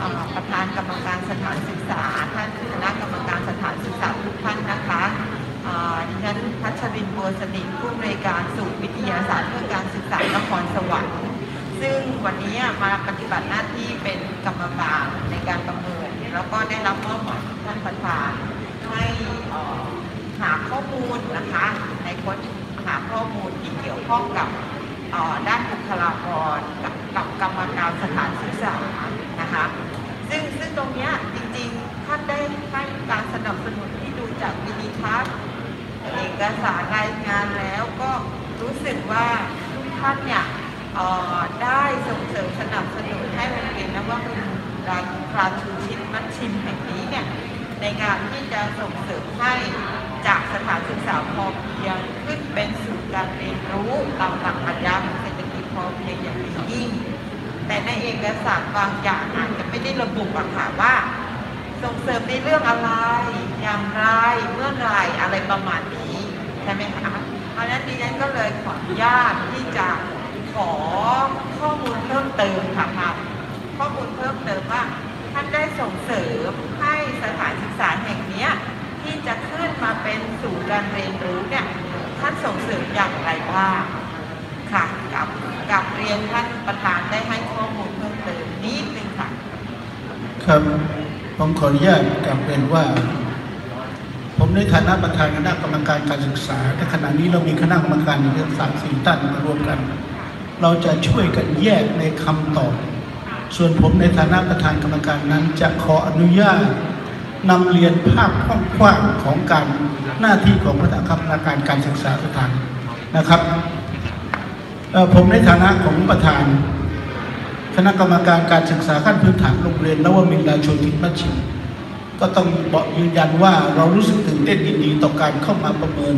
ประธานกรรมการสถานศึกษาท่านคณะกรรมการสถานศึกษาทุกท่านนะคะดิฉันพัชรินทร์บัวสนิทผู้อำนวยการศูนย์วิทยาศาสตร์เพื่อการศึกษานครสวรรค์ซึ่งวันนี้มาปฏิบัติหน้าที่เป็นกรรมการในการประเมินแล้วก็ได้รับมอบหมายท่านประธานให้หาข้อมูลนะคะในค้นหาข้อมูลที่เกี่ยวข้องกับด้านบุคลากรกับกรรมการสถานศึกษานะคะซึ่งตรงนี้จริงๆท่านได้ให้การสนับสนุนที่ดูจากวิดีทัศน์เอกสารรายงานแล้วก็รู้สึกว่าทุกท่านเนี่ยได้ส่งเสริมสนับสนุนให้โรงเรียนนวมินทราชูชิตมัชชิมแห่งนี้เนี่ยในการที่จะส่งเสริมให้จากสถานศึกษาพอเพียงขึ้นเป็นศูนย์การเรียนรู้ตามหลักปรัชญาของเศรษฐกิจพอเพียงอย่างยิ่งแต่ในเอกสารบางอย่างอาจจะไม่ได้ระบุค่ะว่าส่งเสริมในเรื่องอะไรอย่างไรเมื่อไรอะไรประมาณนี้ใช่ไหมคะเพราะฉะนั้นดิฉันก็เลยขออนุญาตที่จะขอข้อมูลเพิ่มเติมค่ะข้อมูลเพิ่มเติมว่าท่านได้ส่งเสริมให้สถานศึกษาแห่งนี้ที่จะขึ้นมาเป็นศูนย์การเรียนรู้เนี่ยท่านส่งเสริมอย่างไรบ้างค่ะกับเรียนท่านประธานได้ให้ข้อมูลเพิ่มเติมนิดนึงค่ะครับผมขออนุญาตกลับเรียนว่าผมในฐานะประธานคณะกรรมการการศึกษาในขณะนี้เรามีคณะกรรมการอยู่3-4 ท่านมารวมกันเราจะช่วยกันแยกในคำตอบส่วนผมในฐานะประธานกรรมการนั้นจะขออนุญาตนำเรียนภาพกว้างๆของการหน้าที่ของคณะกรรมการการศึกษาสถานนะครับผมในฐานะของประธานคณะกรรมการการศึกษาขั้นพื้นฐานโรงเรียนนวมินทราชูทิศมัชชิมก็ต้องบอกยืนยันว่าเรารู้สึกตื่นเต้นยินดีต่อการเข้ามาประเมิน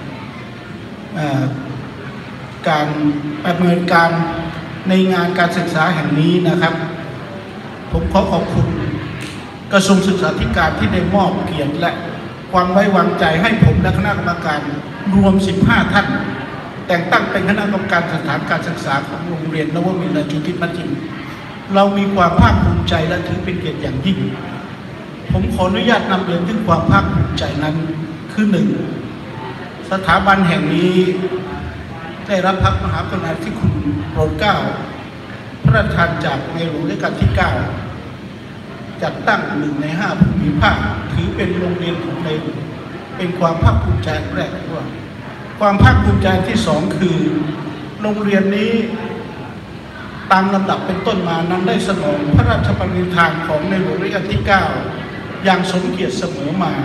การในงานการศึกษาแห่งนี้นะครับผมขอขอบคุณกระทรวงศึกษาธิการที่ได้มอบเกียรติและความไว้วางใจให้ผมและคณะกรรมการรวม15 ท่านแต่งตั้งเป็นคณะกรรมการสถานการศึกษาของโรงเรียนนวมินทราชูทิศมัชชิมเรามีความภาคภูมิใจและถือเป็นเกียรติอย่างยิ่งผมขออนุญาตนำเรียนถึงความภาคภูมิใจนั้นคือ1สถาบันแห่งนี้ได้รับพระมหากรุณาธิคุณโปรดเกล้าพระราชทานจากในหลวงรัชกาลที่9จัดตั้ง1 ใน 5ภูมิภาคถือเป็นโรงเรียนของในหลวงเป็นความภาคภูมิใจแรกด้วยความภาคภูมิใจที่2คือโรงเรียนนี้ตามลำดับเป็นต้นมานั้นได้สนองพระราชปณิธานของในหลวงรัชกาลที่9อย่างสมเกียรติเสมอมา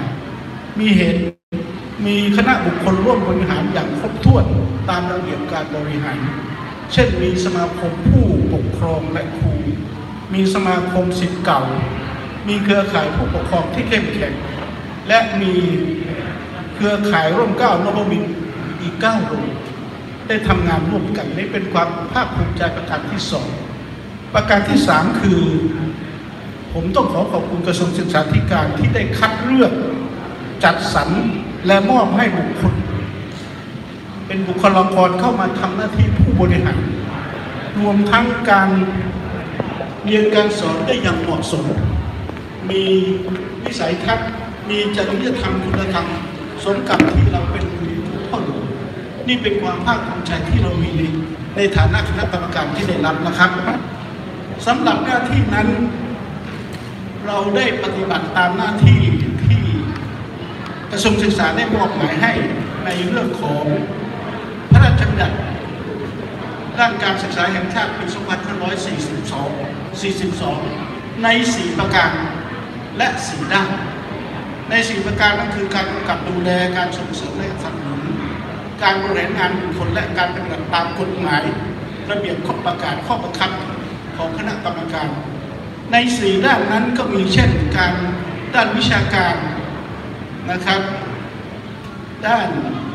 มีคณะบุคคลร่วมบริหารอย่างครบถ้วนตามระเบียบการบริหารเช่นมีสมาคมผู้ปกครองและครูมีสมาคมศิษย์เก่ามีเครือข่ายผู้ปกครองที่เข้มแข็งและมีเครือข่ายร่มเกล้านวมินทร์อีก9 โรงได้ทำงานร่วมกันนี่เป็นความภาคภูมิใจประการที่2ประการที่3คือผมต้องขอบคุณกระทรวงศึกษาธิการที่ได้คัดเลือกจัดสรรและมอบให้บุคคลเป็นบุคลากรเข้ามาทำหน้าที่ผู้บริหารรวมทั้งการเรียนการสอนได้อย่างเหมาะสมมีวิสัยทัศน์มีจริยธรรมคุณธรรมสมกับที่เราเป็นพ่อหลวงนี่เป็นความภาคภูมิใจที่เรามีในฐานะคณะกรรมการที่ได้รับนะครับสำหรับหน้าที่นั้นเราได้ปฏิบัติตามหน้าที่ที่กระทรวงศึกษาได้มอบหมายให้ในเรื่องของพระราชบัญญัติด้านการศึกษาแห่งชาติปี 2542 ใน 4 ประการและ 4 ด้านใน 4 ประการนั้นคือการกำกับดูแลการส่งเสริมและสนับสนุนการบริหารงานบุคคลและการปฏิบัติตามกฎหมายระเบียบข้อประกาศข้อบังคับของคณะกรรมการใน 4 ด้านนั้นก็มีเช่นการด้านวิชาการนะครับด้าน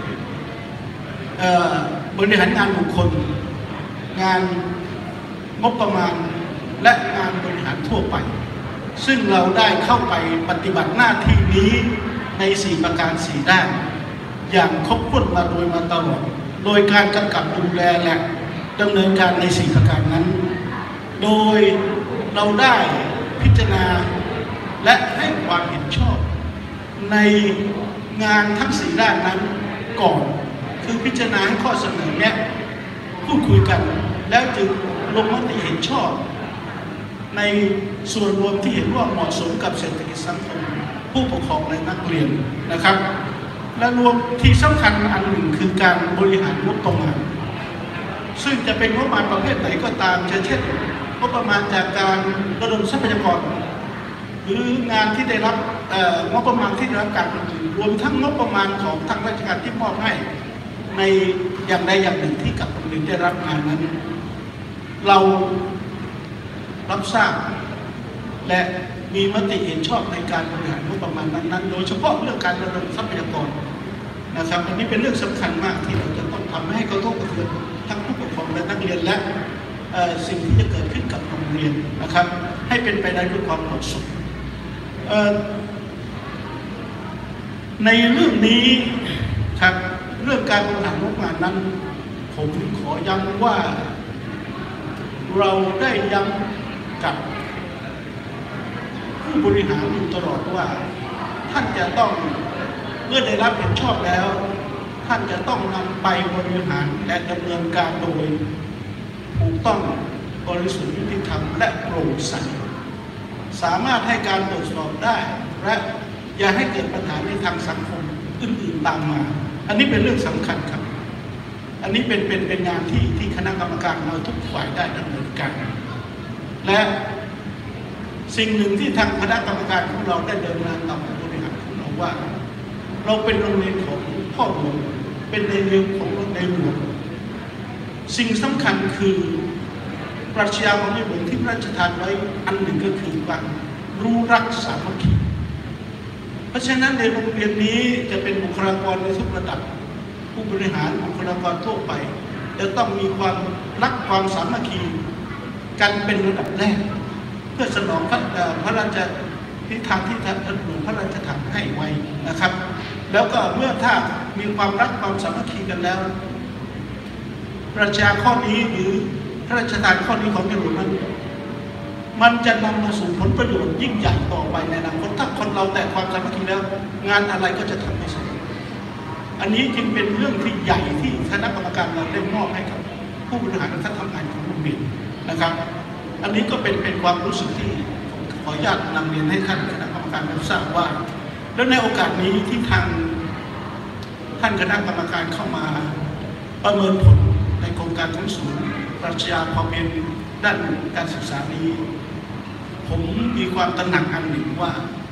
บริหารงานบุคคลงานงบประมาณและงานบริหารทั่วไปซึ่งเราได้เข้าไปปฏิบัติหน้าที่นี้ใน 4 ประการ 4 ด้านอย่างครบถ้วนมาตลอดโดยการกำกับดูแลและดำเนินการใน 4 ประการนั้นโดยเราได้พพิจารณาและให้ความเห็นชอบในงานทั้ง4ด้านนั้นก่อนคือพิจารณาให้ข้อเสนอแนะพูดคุยกันแล้วจึงลงมติเห็นชอบในส่วนรวมที่เห็นว่าเหมาะสมกับเศรษฐกิจสังคมผู้ปกครองและนักเรียนนะครับและรวมที่สำคัญอันหนึ่งคือการบริหารงบประมาณซึ่งจะเป็นงบประมาณประเภทไหนก็ตามเช่นงบประมาณจากการระดมทรัพยากรหรืองานที่ได้รับงบประมาณที่ได้รับการรวมทั้งงบประมาณของทางราชการที่มอบให้ในอย่างใดอย่างหนึ่งที่กับโรงเรียนได้รับงานนั้นเรารับทราบและมีมติเห็นชอบในการบริหารงบประมาณนั้นๆโดยเฉพาะเรื่องการระดมทรัพยากรนะครับอันนี้เป็นเรื่องสำคัญมากที่เราจะต้องทำให้กระทบกระเทือนทั้งผู้ปกครองและนักเรียนและสิ่งที่จะเกิดขึ้นกับโรงเรียนนะครับให้เป็นไปได้ด้วยความเหมาะสมในเรื่องนี้ครับเรื่องการบริหารงบประมาณนั้นผมขอย้ำว่าเราได้ย้ำกับผู้บริหารอยู่ตลอดว่าท่านจะต้องเมื่อได้รับเห็นชอบแล้วท่านจะต้องนำไปบริหารและดำเนินการโดยถูกต้องบริสุทธิ์ยุติธรรมและโปร่งใสสามารถให้การตรวจสอบได้และอย่าให้เกิดปัญหาในทางสังคมอื่นๆตามมาอันนี้เป็นเรื่องสำคัญครับอันนี้เป็นงานที่คณะกรรมการเราทุกฝ่ายได้ดำเนินการและสิ่งหนึ่งที่ทางคณะกรรมการของเราได้เดินทางต่อผู้บริหารของเราว่าเราเป็นโรงเรียนของพ่อหลวงเป็นในเรื่องของในหลวงสิ่งสำคัญคือปรัชญาของในหลวงที่พระราชทานไว้อันหนึ่งก็คือการรู้รักสามัคคีเพราะฉะนั้นในโรงเรียนนี้จะเป็นบุคลากรในทุกระดับผู้บริหารบุคลากรทั่วไปจะต้องมีความรักความสามัคคีกันเป็นระดับแรกเพื่อสนองพระราชทิศทางที่ท่านหลวงพระราชทานให้ไว้นะครับแล้วก็เมื่อถ้ามีความรักความสามัคคีกันแล้วปรัชญาข้อนี้หรือพระราชทานข้อนี้ของในหลวงนั้นมันจะนำมาสู่ผลประโยชน์ยิ่งใหญ่ต่อไปในอนาคตถ้าคนเราแต่ความสามัคคีแล้วงานอะไรก็จะทำไม่สำเร็จอันนี้จึงเป็นเรื่องที่ใหญ่ที่คณะกรรมการเราได้มอบให้กับผู้บริหารและท่านทำงานของโรงเรียนนะครับอันนี้ก็เป็นความรู้สึกที่ขออนุญาตนำเรียนให้ท่านคณะกรรมการรับทราบว่าแล้วในโอกาสนี้ที่ทางท่านคณะกรรมการเข้ามาประเมินผลในโครงการของศูนย์ปรัชญาพอเพียงด้านการศึกษานี้ผมมีความตระหนักอันหนึ่งว่า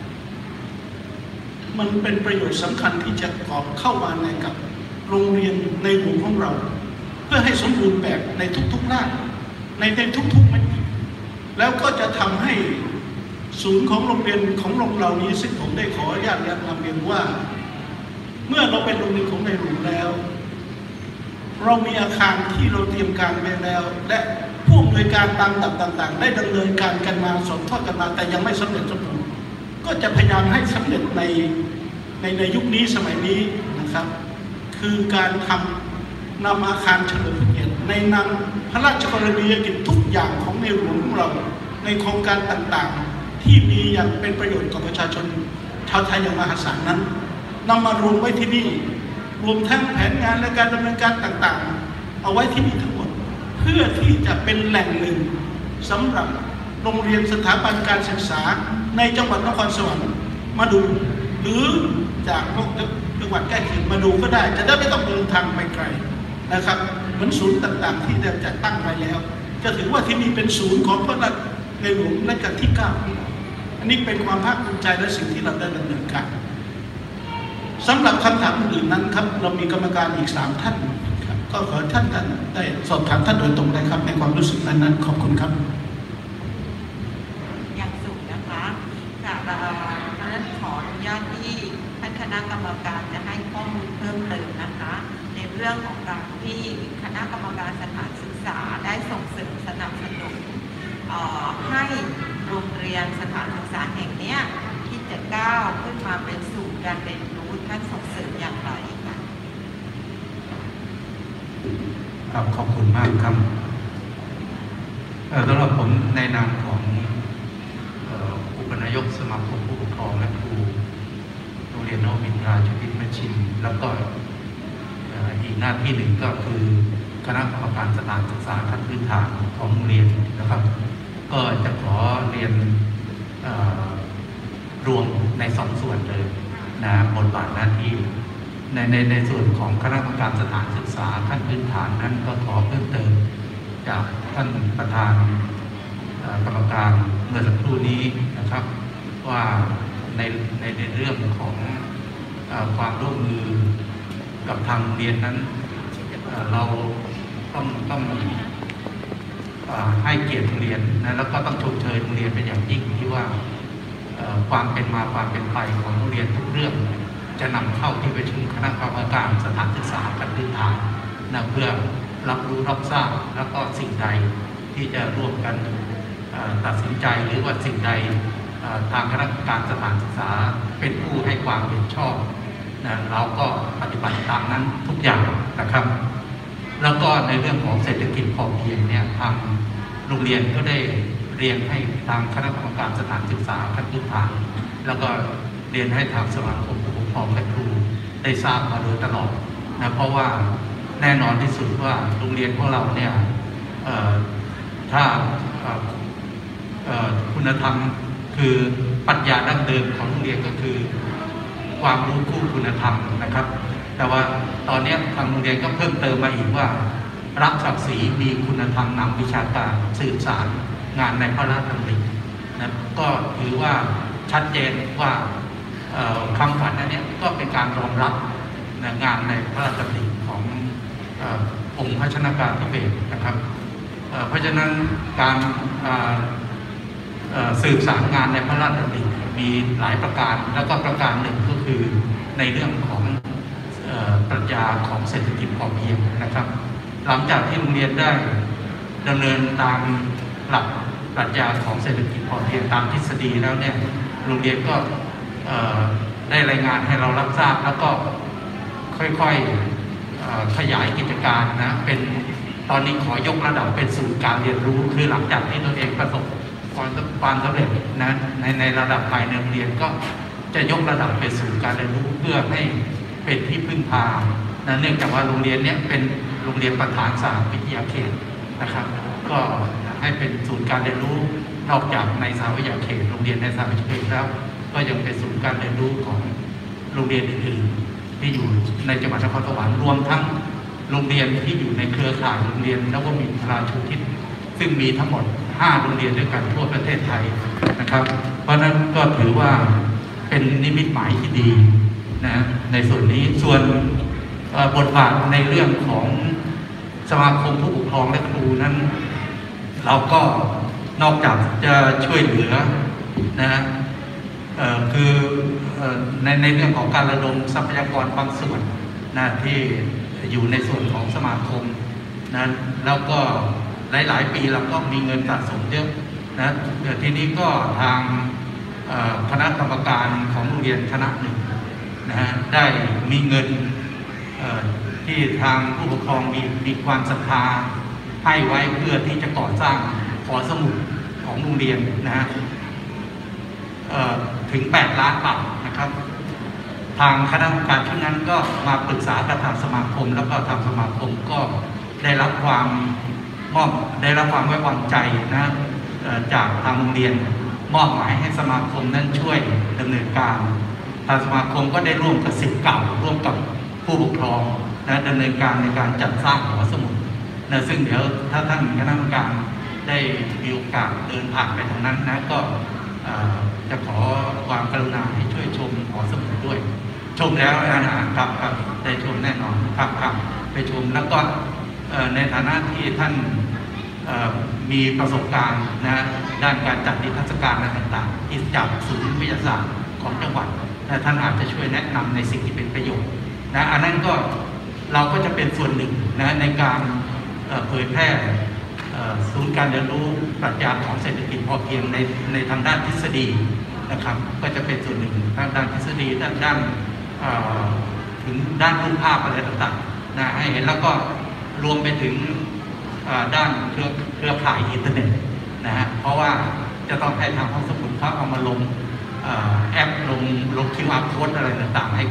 มันเป็นประโยชน์สำคัญที่จะกอบเข้ามาในกับโรงเรียนในหลวงของเราเพื่อให้สมบูรณ์แบบในทุกๆด้านในทุกๆมิติแล้วก็จะทำให้ศูนย์ของโรงเรียนของเรานี้ซึ่งผมได้ขออนุญาตนำเรียนว่าเมื่อเราเป็นโรงเรียนของในหลวงแล้วเรามีอาคารที่เราเตรียมการไว้แล้วและผู้อำนวยการตามระดับต่างๆได้ดำเนินการกันมาสนทอดกันมาแต่ยังไม่สำเร็จสมบูรณ์ก็จะพยายามให้สำเร็จในยุคนี้สมัยนี้นะครับคือการนำอาคารเฉลิมพระเกียรติในนามพระราชกรณียกิจทุกอย่างของในหลวงของเราในโครงการต่างๆที่มีอย่างเป็นประโยชน์กับประชาชนชาวไทยอย่างมหาศาลนั้นนำมารวมไว้ที่นี่รวมทั้งแผนงานและการดำเนินการต่างๆเอาไว้ที่นี่ทั้งหมดเพื่อที่จะเป็นแหล่งหนึ่งสำหรับโรงเรียนสถาบันการศึกษาในจังหวัดนครสวรรค์มาดูหรือจากจังหวัดใกล้เคียงมาดูก็ได้จะได้ไม่ต้องเดินทางไปไกลนะครับเหมือนศูนย์ต่างๆที่ได้จัดตั้งไว้แล้วจะถือว่าที่นี่เป็นศูนย์ของพระในหลวงรัชกาลที่ 9อันนี้เป็นความภาคภูมิใจและสิ่งที่เราได้ดำเนินการสำหรับคำถามอื่นๆนั้นครับเรามีกรรมการอีก3ท่านครับก็ขอท่านได้สอบถามท่านโดยตรงเลยครับในความรู้สึกนั้นขอบคุณครับอย่างสูงนะคะจากนั้นขออนุญาตที่ท่านคณะกรรมการจะให้ข้อมูลเพิ่มเติมนะคะในเรื่องของการที่คณะกรรมการสถานศึกษาได้ส่งเสริมสนับสนุนให้โรงเรียนสถานศึกษาแห่งนี้ที่จะก้าวขึ้นมาเป็นสู่การเรียนรู้ท่านส่งเสริมอย่างไรคะครับขอบคุณมากครับสำหรับผมในนามของชินแล้วก็อีกหน้าที่หนึ่งก็คือคณะกรรมการสถานศึกษาขั้นพื้นฐานของโรงเรียนนะครับก็จะขอเรียนรวมในสองส่วนเลยนะบทบาทหน้าที่ในส่วนของคณะกรรมการสถานศึกษาขั้นพื้นฐานนั้นก็ขอเพิ่มเติมจากท่านประธานกรรมการเมื่อสักครู่นี้นะครับว่าในเรื่องของความร่วมมือกับทางโรงเรียนนั้นเราต้องให้เกียรติโรงเรียนนะแล้วก็ต้องชมเชยโรงเรียนเป็นอย่างยิ่งที่ว่าความเป็นมาความเป็นไปของโรงเรียนทุกเรื่องจะนำเข้าที่ประชุมคณะกรรมการสถานศึกษาขั้นพื้นฐานนะเพื่อรับรู้รับทราบแล้วก็สิ่งใดที่จะร่วมกันตัดสินใจหรือว่าสิ่งใดทางคณะกรรมการสถานศึกษาเป็นผู้ให้ความเห็นชอบนะเราก็ปฏิบัติตามนั้นทุกอย่างนะครับแล้วก็ในเรื่องของเศรษฐกิจพอเพียงเนี่ยทางโรงเรียนก็ได้เรียนให้ทางคณะกรรมการสถานศึกษาขั้นพื้นฐานแล้วก็เรียนให้ทางสมาคมผู้ปกครองและครูได้ทราบมาโดยตลอดนะเพราะว่าแน่นอนที่สุดว่าโรงเรียนของเราเนี่ยถ้าคุณธรรมคือปรัชญาดั้งเดิมของโรงเรียนก็คือความรู้คู่คุณธรรมนะครับแต่ว่าตอนนี้ทางโรงเรียนก็เพิ่มเติมมาอีกว่ารักศักดิ์ศรีมีคุณธรรมนำวิชาการสื่อสารงานในพระราชดำรินะก็ถือว่าชัดเจนว่าคำฝันอันนี้ก็เป็นการรองรับงานในพระราชดำริขององค์พระชนกาธิเบศรนะครับเพราะฉะนั้นการสืบสารงานในพระราชดำริมีหลายประการแล้วก็ประการหนึ่งก็คือในเรื่องของปรัชญาของเศรษฐกิจพอเพียงนะครับหลังจากที่โรงเรียนได้ดำเนินตามหลักปรัชญาของเศรษฐกิจพอเพียงตามทฤษฎีแล้วเนี่ยโรงเรียนก็ได้รายงานให้เรารับทราบแล้วก็ค่อยๆขยายกิจการนะเป็นตอนนี้ขอยกระดับเป็นศูนย์การเรียนรู้คือหลังจากที่ตัวเองประสบความสำเร็จนะในระดับภายในโรงเรียนก็จะยกระดับเป็นศูนย์การเรียนรู้เพื่อให้เป็นที่พึ่งพานะเนื่องจากว่าโรงเรียนนี้เป็นโรงเรียนประถานสหวิทยาเขตนะครับก็ให้เป็นศูนย์การเรียนรู้นอกจากในสหวิทยาเขตโรงเรียนในสหวิทยาเขตแล้วก็ยังเป็นศูนย์การเรียนรู้ของโรงเรียนอื่นๆที่อยู่ในจังหวัดนครสวรรค์รวมทั้งโรงเรียนที่อยู่ในเครือข่ายโรงเรียนนวมินทราชูทิศซึ่งมีทั้งหมด5โรงเรียนด้วยกันทั่วประเทศไทยนะครับเพราะนั้นก็ถือว่าเป็นนิมิตหมายที่ดีนะในส่วนนี้ส่วนบทบาทในเรื่องของสมาคมผู้ปกครองและครูนั้นเราก็นอกจากจะช่วยเหลือนะคือในเรื่องของการระดมทรัพยากรบางส่วนนะที่อยู่ในส่วนของสมาคมนะแล้วก็หลายปีเราก็มีเงินสะสมเยอะนะทีนี้ก็ทางคณะกรรมการของโรงเรียนคณะหนึ่งนะฮะได้มีเงินที่ทางผู้ปกครองมีความศรัทธาให้ไว้เพื่อที่จะก่อสร้างหอสมุดของโรงเรียนนะฮะถึง8 ล้านบาทนะครับทางคณะกรรมการชุดนั้นก็มาปรึกษากับทางสมาคมแล้วก็ทางสมาคมก็ได้รับความไว้วางใจนะจากทางโรงเรียนมอบหมายให้สมาคมนั้นช่วยดำเนินการทางสมาคมก็ได้ร่วมกับศิษย์เก่าร่วมกับผู้ปกครองนะดำเนินการในการจัดสร้างหอสมุดนะซึ่งเดี๋ยวถ้าท่านคณะกรรมการได้มีโอกาสเดินผ่านไปทางนั้นนะก็จะขอความกรุณาให้ช่วยชมหอสมุดด้วยชมแล้วครับได้ชมแน่นอนครับไปชมแล้วก็ในฐานะที่ท่านมีประสบการณ์นะด้านการจัดนิทรรศการอะไรต่างๆที่จากศูนย์วิทยาศาสตร์ของจังหวัดท่านอาจจะช่วยแนะนำในสิ่งที่เป็นประโยชน์นะอันนั้นก็เราก็จะเป็นส่วนหนึ่งนะในการเผยแพร่ศูนย์การเรียนรู้ปรัชญาของเศรษฐกิจพอเพียงในทางด้านทฤษฎีนะครับก็จะเป็นส่วนหนึ่งทางด้านทฤษฎีด้านถึงด้านรูปภาพอะไรต่างๆนะให้เห็นแล้วก็รวมไปถึงด้านเครือข่ายอินเทอร์เน็ตนะฮะเพราะว่าจะต้องให้ทางห้องสมุดเขาเอามาลงแอปลง QR code อะไรต่างๆให้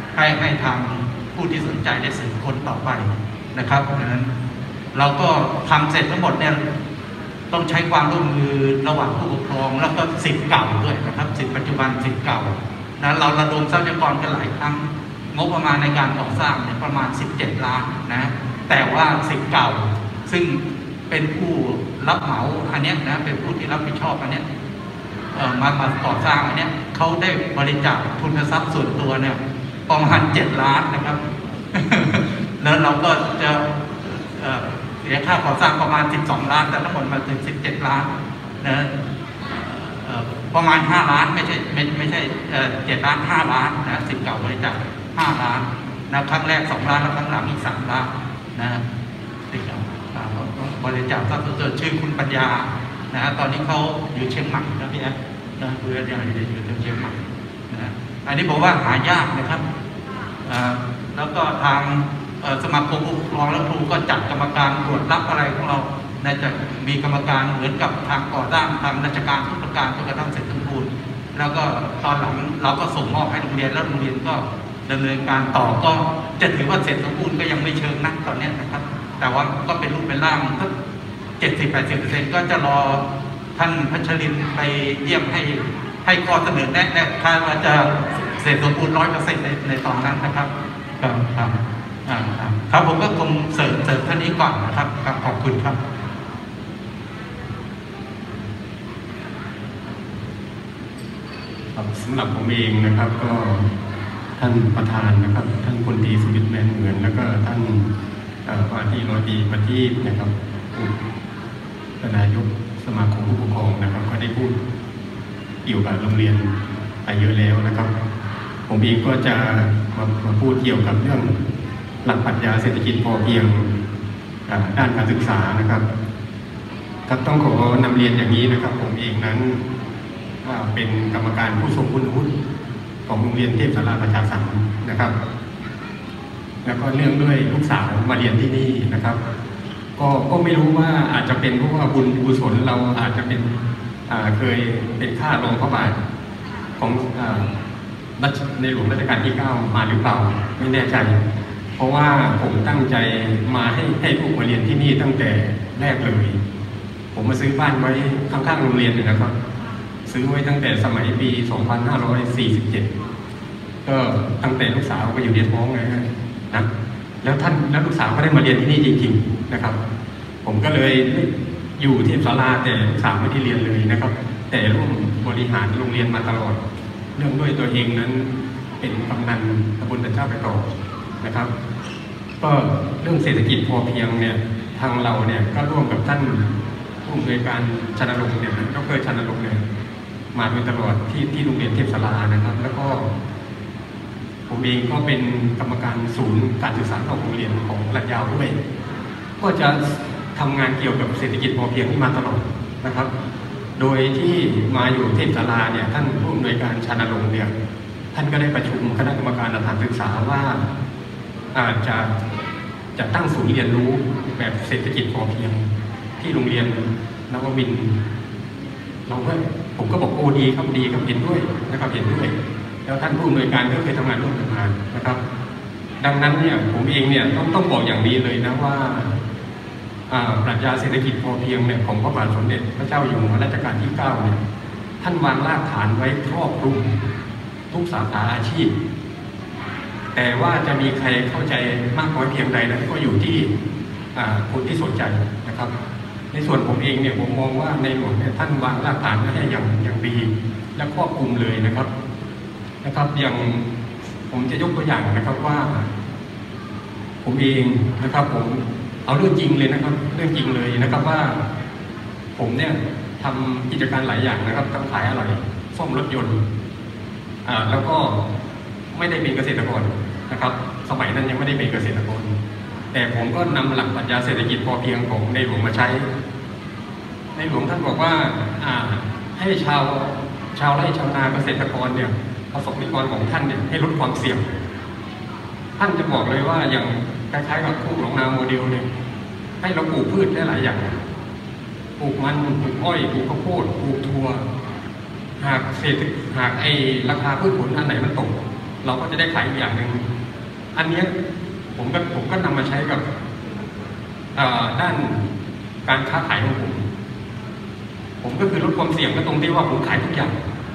ให้ทางผู้ที่สนใจได้สืบค้นต่อไปนะครับดังนั้นเราก็ทำเสร็จทั้งหมดเนี่ยต้องใช้ความร่วมมือระหว่างผู้ปกครองแล้วก็ศิษย์เก่าด้วยนะครับศิษย์ปัจจุบันศิษย์เก่านะเราระดมทรัพยากรกันหลายครั้งงบประมาณในการก่อสร้างเนี่ยประมาณ17 ล้านนะแต่ว่าศิษย์เก่าซึ่งเป็นผู้รับเหมาอันนี้นะเป็นผู้ที่รับผิดชอบอันนี้มาก่อสร้างอันนี้เขาได้บริจาคทุนทรัพย์ส่วนตัวเนี่ยประมาณ7 ล้านนะครับ แล้วเราก็จะเสียค่าก่อสร้างประมาณ12 ล้านแต่ทั้งหมดมาถึง17 ล้านนะประมาณ5 ล้านไม่ใช่7 ล้าน5 ล้านนะสิทธิ์เก่าบริจาค5 ล้านนะครั้งแรก2 ล้านแล้วครั้งหลังอีก3 ล้านนะสิทธิ์เก่าบริจาคทรัพย์ส่วนตัวชื่อคุณปัญญานะตอนนี้เขาอยู่เชียงใหม่นะพี่แอ๊นะเพื่อนยังอยู่เชียงใหม่นะอันนี้บอกว่าหายากนะครับแล้วก็ทางสมาคมผู้ปกครองและครูก็จัดกรรมการตรวจรับอะไรของเราจะมีกรรมการเหมือนกับทางก่อสร้างทางราชการทุกประการจนกระทั่งเสร็จสมบูรณ์แล้วก็ตอนหลังเราก็ส่งมอบให้โรงเรียนแล้วโรงเรียนก็ดำเนินการต่อก็จะถือว่าเสร็จสมบูรณ์ก็ยังไม่เชิงนักตอนนี้นะครับแต่ว่าก็เป็นรูปเป็นร่างก็70-80%ก็จะรอท่านพัชรินทร์ไปเยี่ยมให้ข้อเสนอแนะคาดว่าจะเสร็จสมบูรณ์100%ในตอนนั้นนะครับครับผมก็คงเสริมเท่านี้ก่อนนะครับขอบคุณครับสำหรับผมเองนะครับก็ท่านประธานนะครับท่านพลตรีสุวิทย์แมนเหมือนแล้วก็ท่านว่าที่ร้อยตรีประทีปนะครับนายกสมาคมผู้ปกครองนะครับก็ได้พูดเกี่ยวกับโรงเรียนไปเยอะแล้วนะครับผมเองก็จะมาพูดเกี่ยวกับเรื่องหลักปรัชญาเศรษฐกิจพอเพียงด้านการศึกษานะครับครับต้องขอนำเรียนอย่างนี้นะครับผมเองนั้นเป็นกรรมการผู้ทรงคุณวุฒิของโรงเรียนเทพศาลาประชาสรรค์นะครับแล้วก็เนื่องด้วยลูกสาวมาเรียนที่นี่นะครับก็ไม่รู้ว่าอาจจะเป็นเพราะว่าบุญกุศลเราอาจจะเป็นเคยเป็นข้ารองพระบาทของในหลวงรัชกาลที่ 9มาหรือเปล่าไม่แน่ใจเพราะว่าผมตั้งใจมาให้ลูกมาเรียนที่นี่ตั้งแต่แรกเลยผมมาซื้อบ้านไว้ข้างๆโรงเรียนเลยนะครับซื้อไว้ตั้งแต่สมัยปี 2547 ก็ตั้งแต่ลูกสาวก็อยู่ในท้องเลยนะแล้วลูกสาวก็ได้มาเรียนที่นี่จริงๆนะครับผมก็เลยอยู่ที่ศาลาแต่ลูกสาวไม่ได้เรียนเลยนะครับแต่ร่วมบริหารโรงเรียนมาตลอดเนื่องด้วยตัวเองนั้นเป็นกำนันตำบลตะเจ้าไปต่อนะครับก็เรื่องเศรษฐกิจพอเพียงเนี่ยทางเราเนี่ยก็ร่วมกับท่านผู้อำนวยการชนรงค์เนี่ยก็เคยชนรงค์เนี่ยมาโดยตลอดที่โรงเรียนเทพศาลานะครับแล้วก็ผมเองก็เป็นกรรมการศูนย์การศึกษาของโรงเรียนของรัฐยาวด้วยก็จะทำงานเกี่ยวกับเศรษฐกิจพอเพียงที่มาตลอดนะครับโดยที่มาอยู่เทพศาลาเนี่ยท่านผู้อำนวยการชนรงค์เนี่ยท่านก็ได้ประชุมคณะกรรมการสถานศึกษาว่าจะตั้งศูนย์เรียนรู้แบบเศรษฐกิจพอเพียงที่โรงเรียนนวมินทร์ผมก็บอกโอ้ดีครับเห็นด้วยนะครับเห็นด้วยแล้วท่านผู้อำนวยการก็เคยทำงานร่วมกันมานะครับดังนั้นเนี่ยผมเองเนี่ยต้องบอกอย่างนี้เลยนะว่าปรัชญาเศรษฐกิจพอเพียงเนี่ยของพระบาทสมเด็จพระเจ้าอยู่หัวรัชกาลที่ 9เนี่ยท่านวางรากฐานไว้ครอบคลุมทุกสาขาอาชีพแต่ว่าจะมีใครเข้าใจมากน้อยเพียงใดนั้นก็อยู่ที่คนที่สนใจนะครับในส่วนผมเองเนี่ยผมมองว่าในหลวงเนี่ยท่านวางรากฐานไว้ให้อย่างดีและครอบคลุมเลยนะครับอย่างผมจะยกตัวอย่างนะครับว่าผมเองนะครับผมเอาเรื่องจริงเลยนะครับเรื่องจริงเลยนะครับว่าผมเนี่ยทำกิจการหลายอย่างนะครับทั้งขายอะไรซ่อมรถยนต์แล้วก็ไม่ได้เป็นเกษตรกรนะครับสมัยนั้นยังไม่ได้เป็นเกษตรกรแต่ผมก็นำหลักปรัชญาเศรษฐกิจพอเพียงของในหลวงมาใช้ในหลวงท่านบอกว่าให้ชาวไร่ชาวนาเกษตรกรเนี่ยประสบนิกรของท่านเนี่ยให้ลดความเสี่ยงท่านจะบอกเลยว่าอย่างคล้ายๆกับคู่หลงนาโมเดลเนี่ยให้เราปลูกพืชได้หลายอย่างปลูกมันปลูกอ้อยปลูกข้าวโพดปลูกถั่วหากราคาพืชผลอันไหนมันตกเราก็จะได้ขายอีกอย่างหนึ่งอันเนี้ยผมก็นำมาใช้กับด้านการค้าขายของผมก็คือลดความเสี่ยงก็ตรงที่ว่าผมขายทุกอย่าง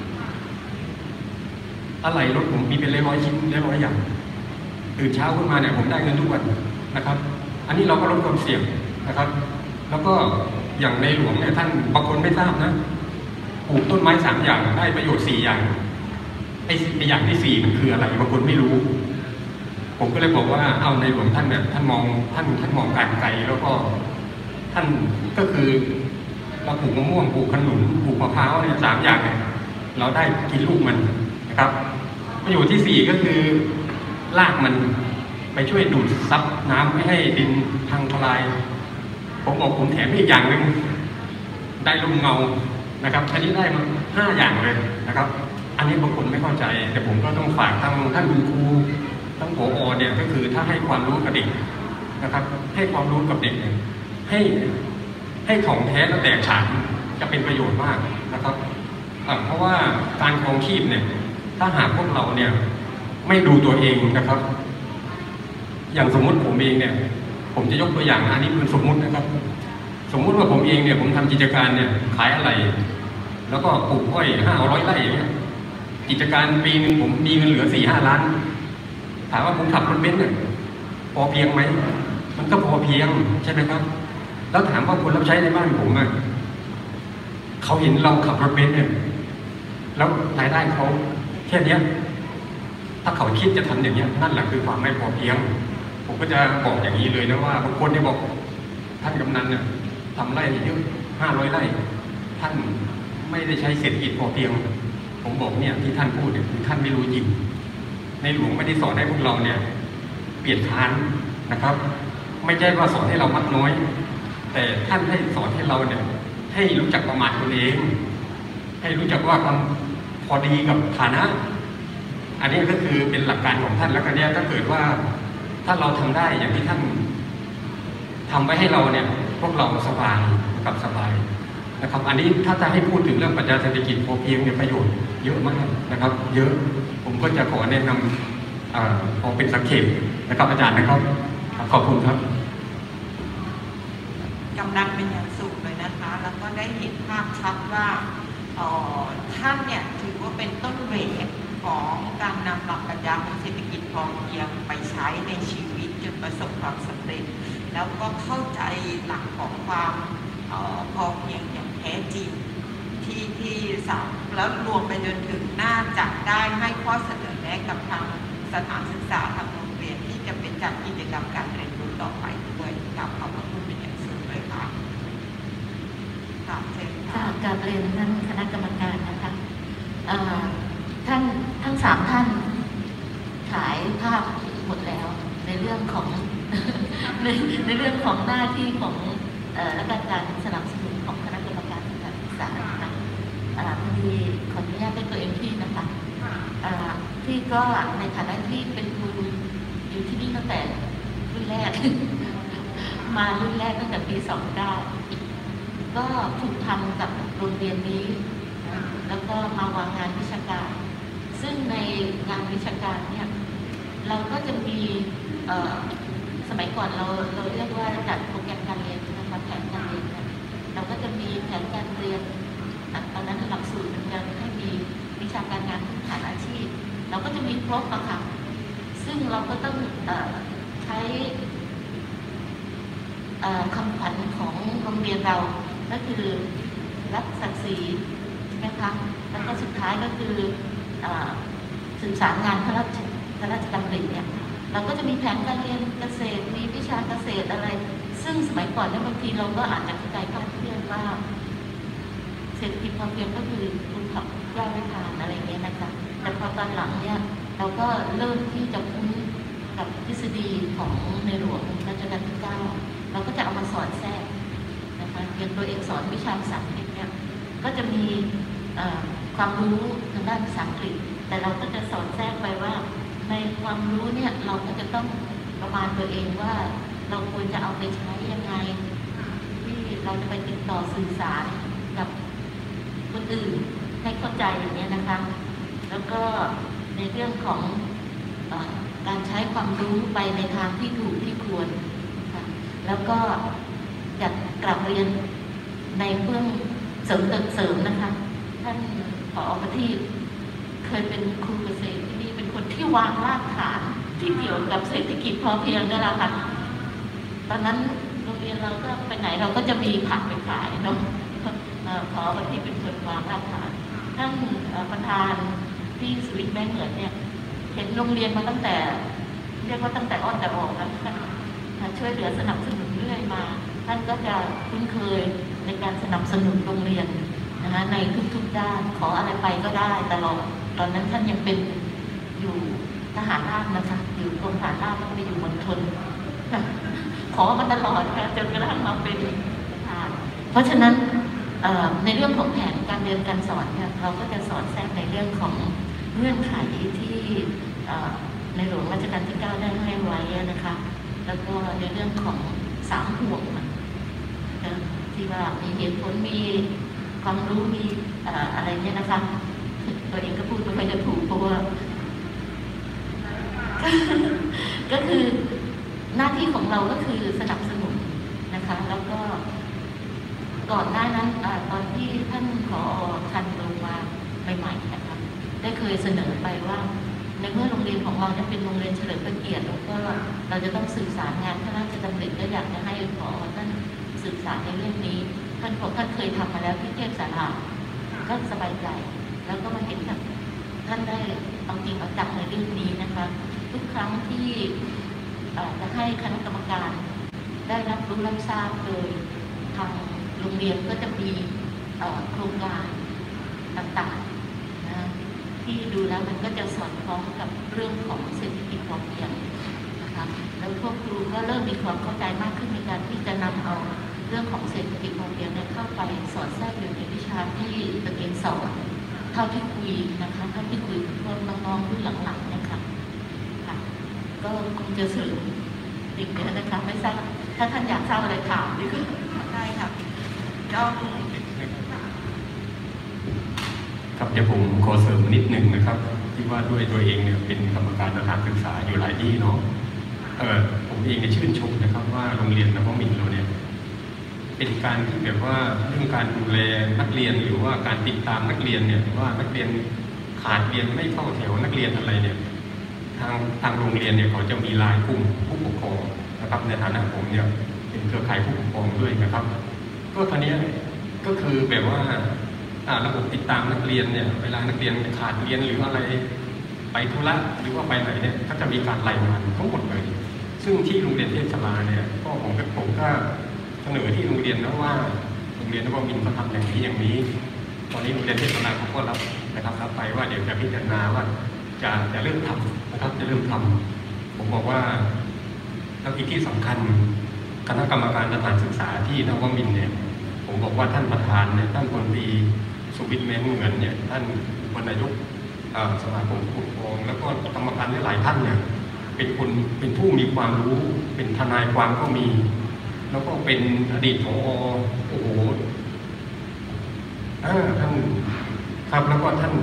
อะไรรถผมมีเป็นร้อยชิ้นร้อยอย่างตื่นเช้าขึ้นมาเนี่ยผมได้เงินทุกวันนะครับ อันนี้เราก็ลดความเสี่ยงนะครับ แล้วก็อย่างในหลวงเนี่ยท่านบางคนไม่ทราบนะปลูกต้นไม้3 อย่างได้ประโยชน์4 อย่างไอ้อย่างที่4มันคืออะไรบางคนไม่รู้ผมก็เลยบอกว่าเอาในหลวงท่านเนี่ยท่านมองการไกลแล้วก็ท่านก็คือเราปลูกมะม่วงปลูกขนุนปลูกมะพร้าวเนี่ย3 อย่างเนี่ยเราได้กินลูกมันนะครับประโยชน์ที่4ก็คือรากมันไปช่วยดูดซับน้ำไม่ให้ดินพังทลายผมบอกผมแถมอีกอย่างหนึ่งได้ลมเงานะครับอันนี้ได้มา5 อย่างเลยนะครับอันนี้บางคนไม่เข้าใจแต่ผมก็ต้องฝากท่านคุณครูทั้งผอ.เนี่ยก็คือถ้าให้ความรู้กับเด็กนะครับให้ความรู้กับเด็กเนี่ยให้ของแท้และแตกฉานจะเป็นประโยชน์มากนะครับเพราะว่าการครองชีพเนี่ยถ้าหากพวกเราเนี่ยไม่ดูตัวเองนะครับอย่างสมมติผมเองเนี่ยผมจะยกตัวอย่างอันนี้เป็นสมมุตินะครับสมมุติว่าผมเองเนี่ยผมทำกิจการเนี่ยขายอะไรแล้วก็ปลูกอ้อย500 ไร่อย่างเงี้ยกิจการปีนึงผมมีเงินเหลือ 4-5 ล้านถามว่าผมขับรถเบนซ์เนี่ยพอเพียงไหมมันก็พอเพียงใช่ไหมครับแล้วถามว่าคนรับใช้ในบ้านผมอะเขาเห็นเราขับรถเบนซ์เนี่ยแล้วรายได้เขาแค่นี้ถ้าเขาคิดจะทำอย่างนี้นั่นแหละคือความไม่พอเพียงผมก็จะบอกอย่างนี้เลยนะว่าบางคนเนี่ยบอกท่านกำนันเนี่ยทำไร่เยอะ500 ไร่ท่านไม่ได้ใช้เศรษฐกิจพอเพียงผมบอกเนี่ยที่ท่านพูดเนี่ยคือท่านไม่รู้จริงในหลวงไม่ได้สอนให้พวกเราเนี่ยเปลี่ยนทานนะครับไม่ใช่ว่าสอนให้เรามักน้อยแต่ท่านให้สอนให้เราเนี่ยให้รู้จักประมาณตนเองให้รู้จักว่าความพอดีกับฐานะอันนี้ก็คือเป็นหลักการของท่านแล้วก็เนี่ยถ้าเกิดว่าถ้าเราทำได้อย่างที่ท่านทำไว้ให้เราเนี่ยพวกเราสบายกับสบายนะครับอันนี้ถ้าจะให้พูดถึงเรื่องปรัชญาเศรษฐกิจพอเพียงเนี่ยประโยชน์เยอะมากนะครับเยอะผมก็จะขอแนะนำพอเป็นสังเขปนะครับอาจารย์นะครับขอบคุณครับกำลังเป็นอย่างสูงเลยนะคะแล้วก็ได้เห็นภาพชัดว่าท่านเนี่ยถือว่าเป็นต้นแบบของการนำหลักปรัชญาของเศรษฐกิจพอเพียงไปใช้ในชีวิตจนประสบความสำเร็จแล้วก็เข้าใจหลักของความพอเพียงอย่างแท้จริงที่สามแล้วรวมไปจนถึงน่าจะได้ให้ข้อเสนอแนะกับทางสถานศึกษาทางโรงเรียนที่จะเป็นจัดกิจกรรมการเรียนรู้ต่อไปด้วยกับขอบพระคุณเป็นอย่างสูงเลยค่ะค่ะเชิญค่ะการเรียนท่านคณะกรรมการนะคะท่านทั้ง3 ท่านขายภาพหมดแล้วในเรื่องของ ในเรื่องของหน้าที่ของและการสนับสนุนของคณะกรรมการสถานศึกษานะคะพอดีขออนุญาตเป็นตัวเองที่นะคะที่ก็ในฐานะที่เป็นครูอยู่ที่นี่ตั้งแต่รุ่นแรก มารุ่นแรกตั้งแต่ปี29ก็ถูกทำกับโรงเรียนนี้แล้วก็มาวางงานวิชาการซึ่งในงานวิชาการเนี่ยเราก็จะมีสมัยก่อนเราเรียกว่าจัดโปรแกรมการเรียนนะคะแผนการเรียนเราก็จะมีแผนการเรียนตอนนั้นหลักสูตรเป็นการให้มีวิชาการงานพื้นฐานอาชีพเราก็จะมีครบอะค่ะซึ่งเราก็ต้องใช้คำขวัญของโรงเรียนเราก็คือรักศักดิ์ศรีใช่ไหมคะแล้วก็สุดท้ายก็คือสื่อสารงานพระราชดำริเนี่ยเราก็จะมีแผนการเรียนเกษตรมีวิชาเกษตรอะไรซึ่งสมัยก่อนเนี่ยบางทีเราก็อาจจะเข้าใจคลาดเคลื่อนว่าเศรษฐกิจพอเพียงก็คือคุณขับย่าไว้ทานอะไรเงี้ยนะคะแต่พอตอนหลังเนี่ยเราก็เริ่มที่จะคุ้นกับทฤษฎีของในหลวงรัชกาลที่9เราก็จะเอามาสอนแทรกนะคะอย่างตัวเองสอนวิชาภาษาอังกฤษเนี่ยก็จะมีความรู้ทางด้านภาษาอังกฤษแต่เราก็จะสอนแทรกไปว่าในความรู้เนี่ยเราก็จะต้องประมาณตัวเองว่าเราควรจะเอาไปใช้ยังไงที่เราจะไปติดต่อสื่อสารกับคนอื่นให้เข้าใจอย่างนี้นะคะแล้วก็ในเรื่องของการใช้ความรู้ไปในทางที่ถูกที่ควรค่ะแล้วก็อยากกลับเรียนในเบื้องเสริมนะคะท่านผอ.ประทีปเคยเป็นครูเกษตรที่นี่เป็นคนที่วางรากฐานที่เกี่ยวกับเศรษฐกิจพอเพียงนี่แหละค่ะตอนนั้นโรงเรียนเราก็ไปไหนเราก็จะมีผักไปขายเนาะผอ.ประทีปเป็นคนวางรากฐานท่านประธานที่สวิตแม่เหมือนเนี่ยเห็นโรงเรียนมาตั้งแต่เรียกว่าตั้งแต่อ้อนแต่ออกแล้วช่วยเหลือสนับสนุนเรื่อยมาท่านก็จะคุ้นเคยในการสนับสนุนโรงเรียนนะคะในทุกๆด้านขออะไรไปก็ได้ตลอดตอนนั้นท่านยังเป็นอยู่ทหารราบนะคะอยู่กรมทหารราบแล้วก็ไปอยู่มณฑลขอมาตลอดค่ะจนกระทั่งมาเป็นประธานเพราะฉะนั้นในเรื่องของแผนการเรียนการสอนเนี่ยเราก็จะสอนแทรกในเรื่องของเงื่อนไขที่ในหลวงรัชกาลที่ 9ได้ให้ไว้นะคะแล้วก็ในเรื่องของ3 ห่วงที่ว่ามีเหตุผลมีความรู้มีอะไรเนี่ยนะคะตัวเองก็พูดไม่ค่อยจะถูกเพราะว่า ก็คือหน้าที่ของเราก็คือสนับสนุนนะคะแล้วก็ก่อนหน้านั้นตอนที่ท่านผอ.ทันลงมาใหม่ๆนะคะได้เคยเสนอไปว่าในเมื่อโรงเรียนของเราเป็นโรงเรียนเฉลิมพระเกียรติแล้วก็เราจะต้องสื่อสารงานพระราชดำริก็อยากจะให้ผอ.ท่านสื่อสารในเรื่องนี้ท่านบอกท่านเคยทำมาแล้วที่เทพสาราก็สบายใจแล้วก็มาเห็นแบบท่านได้เอาจริงเอาจังในเรื่องนี้นะคะทุกครั้งที่จะให้คณะกรรมการได้รับรู้รับทราบโดยทางโรงเรียนก็จะมีโครงการต่างๆนะที่ดูแล้วมันก็จะสอดคล้องกับเรื่องของเศรษฐกิจพอเพียงนะคะแล้วพวกครูก็เริ่มมีความเข้าใจมากขึ้นในการที่จะนำเอาเรื่องของเศรษฐกิจพอเพียงเข้าไปสอดแทรกอยู่ในวิชาที่ตัวเองสอนเท่าที่คุยนะคะเท่าที่คุยกับพวกน้องๆรุ่นหลังๆนะคะค่ะก็คงจะสื่ออีกเยอะนะคะไม่ทราบถ้าท่านอยากทราบอะไรถามดีกว่าได้ค่ะครับเดี๋ยวผมขอเสริมนิดนึงนะครับที่ว่าด้วยตัวเองเนี่ยเป็นกรรมการสถานศึกษาอยู่หลายที่เนาะผมเองเนี่ยชื่นชมนะครับว่าโรงเรียนนวมินทร์เราเนี่ยเป็นการที่แบบว่าเรื่องการดูแลนักเรียนหรือว่าการติดตามนักเรียนเนี่ยว่านักเรียนขาดเรียนไม่เข้าแถวนักเรียนอะไรเนี่ยทางโรงเรียนเนี่ยเขาจะมีไลน์กลุ่มผู้ปกครองนะครับในฐานะผมเนี่ยเป็นเครือข่ายผู้ปกครองด้วยนะครับก็ตอนนี้ก็คือแบบว่าระบบติดตามนักเรียนเนี่ยเวลานักเรียนขาดเรียนหรืออะไรไปธุระหรือว่าไปไหนเนี่ยก็จะมีการรายงานทั้งหมดเลยซึ่งที่โรงเรียนเทพสลาเนี่ยก็ผมก็เสนอที่โรงเรียนนะว่าโรงเรียนนวมินทร์เขาทำอย่างนี้ตอนนี้โรงเรียนเทพสลาเขาก็รับไปว่าเดี๋ยวจะพิจารณาว่าจะเริ่มทำนะครับจะเริ่มทำผมบอกว่าแล้วอีกที่สำคัญคณะกรรมการสถานศึกษาที่นวมินทร์เนี่ยผมบอกว่าท่านประธานเนี่ยท่านพลตรีสุวิทย์แม้นเหมือนเนี่ยท่านอุปนายกสมาคมผู้ปกครองแล้วก็กรรมการหลายท่านเนี่ยเป็นผู้มีความรู้เป็นทนายความก็มีแล้วก็เป็นอดีตผอ.โอ้โหท่านครับแล้วก็ท่าน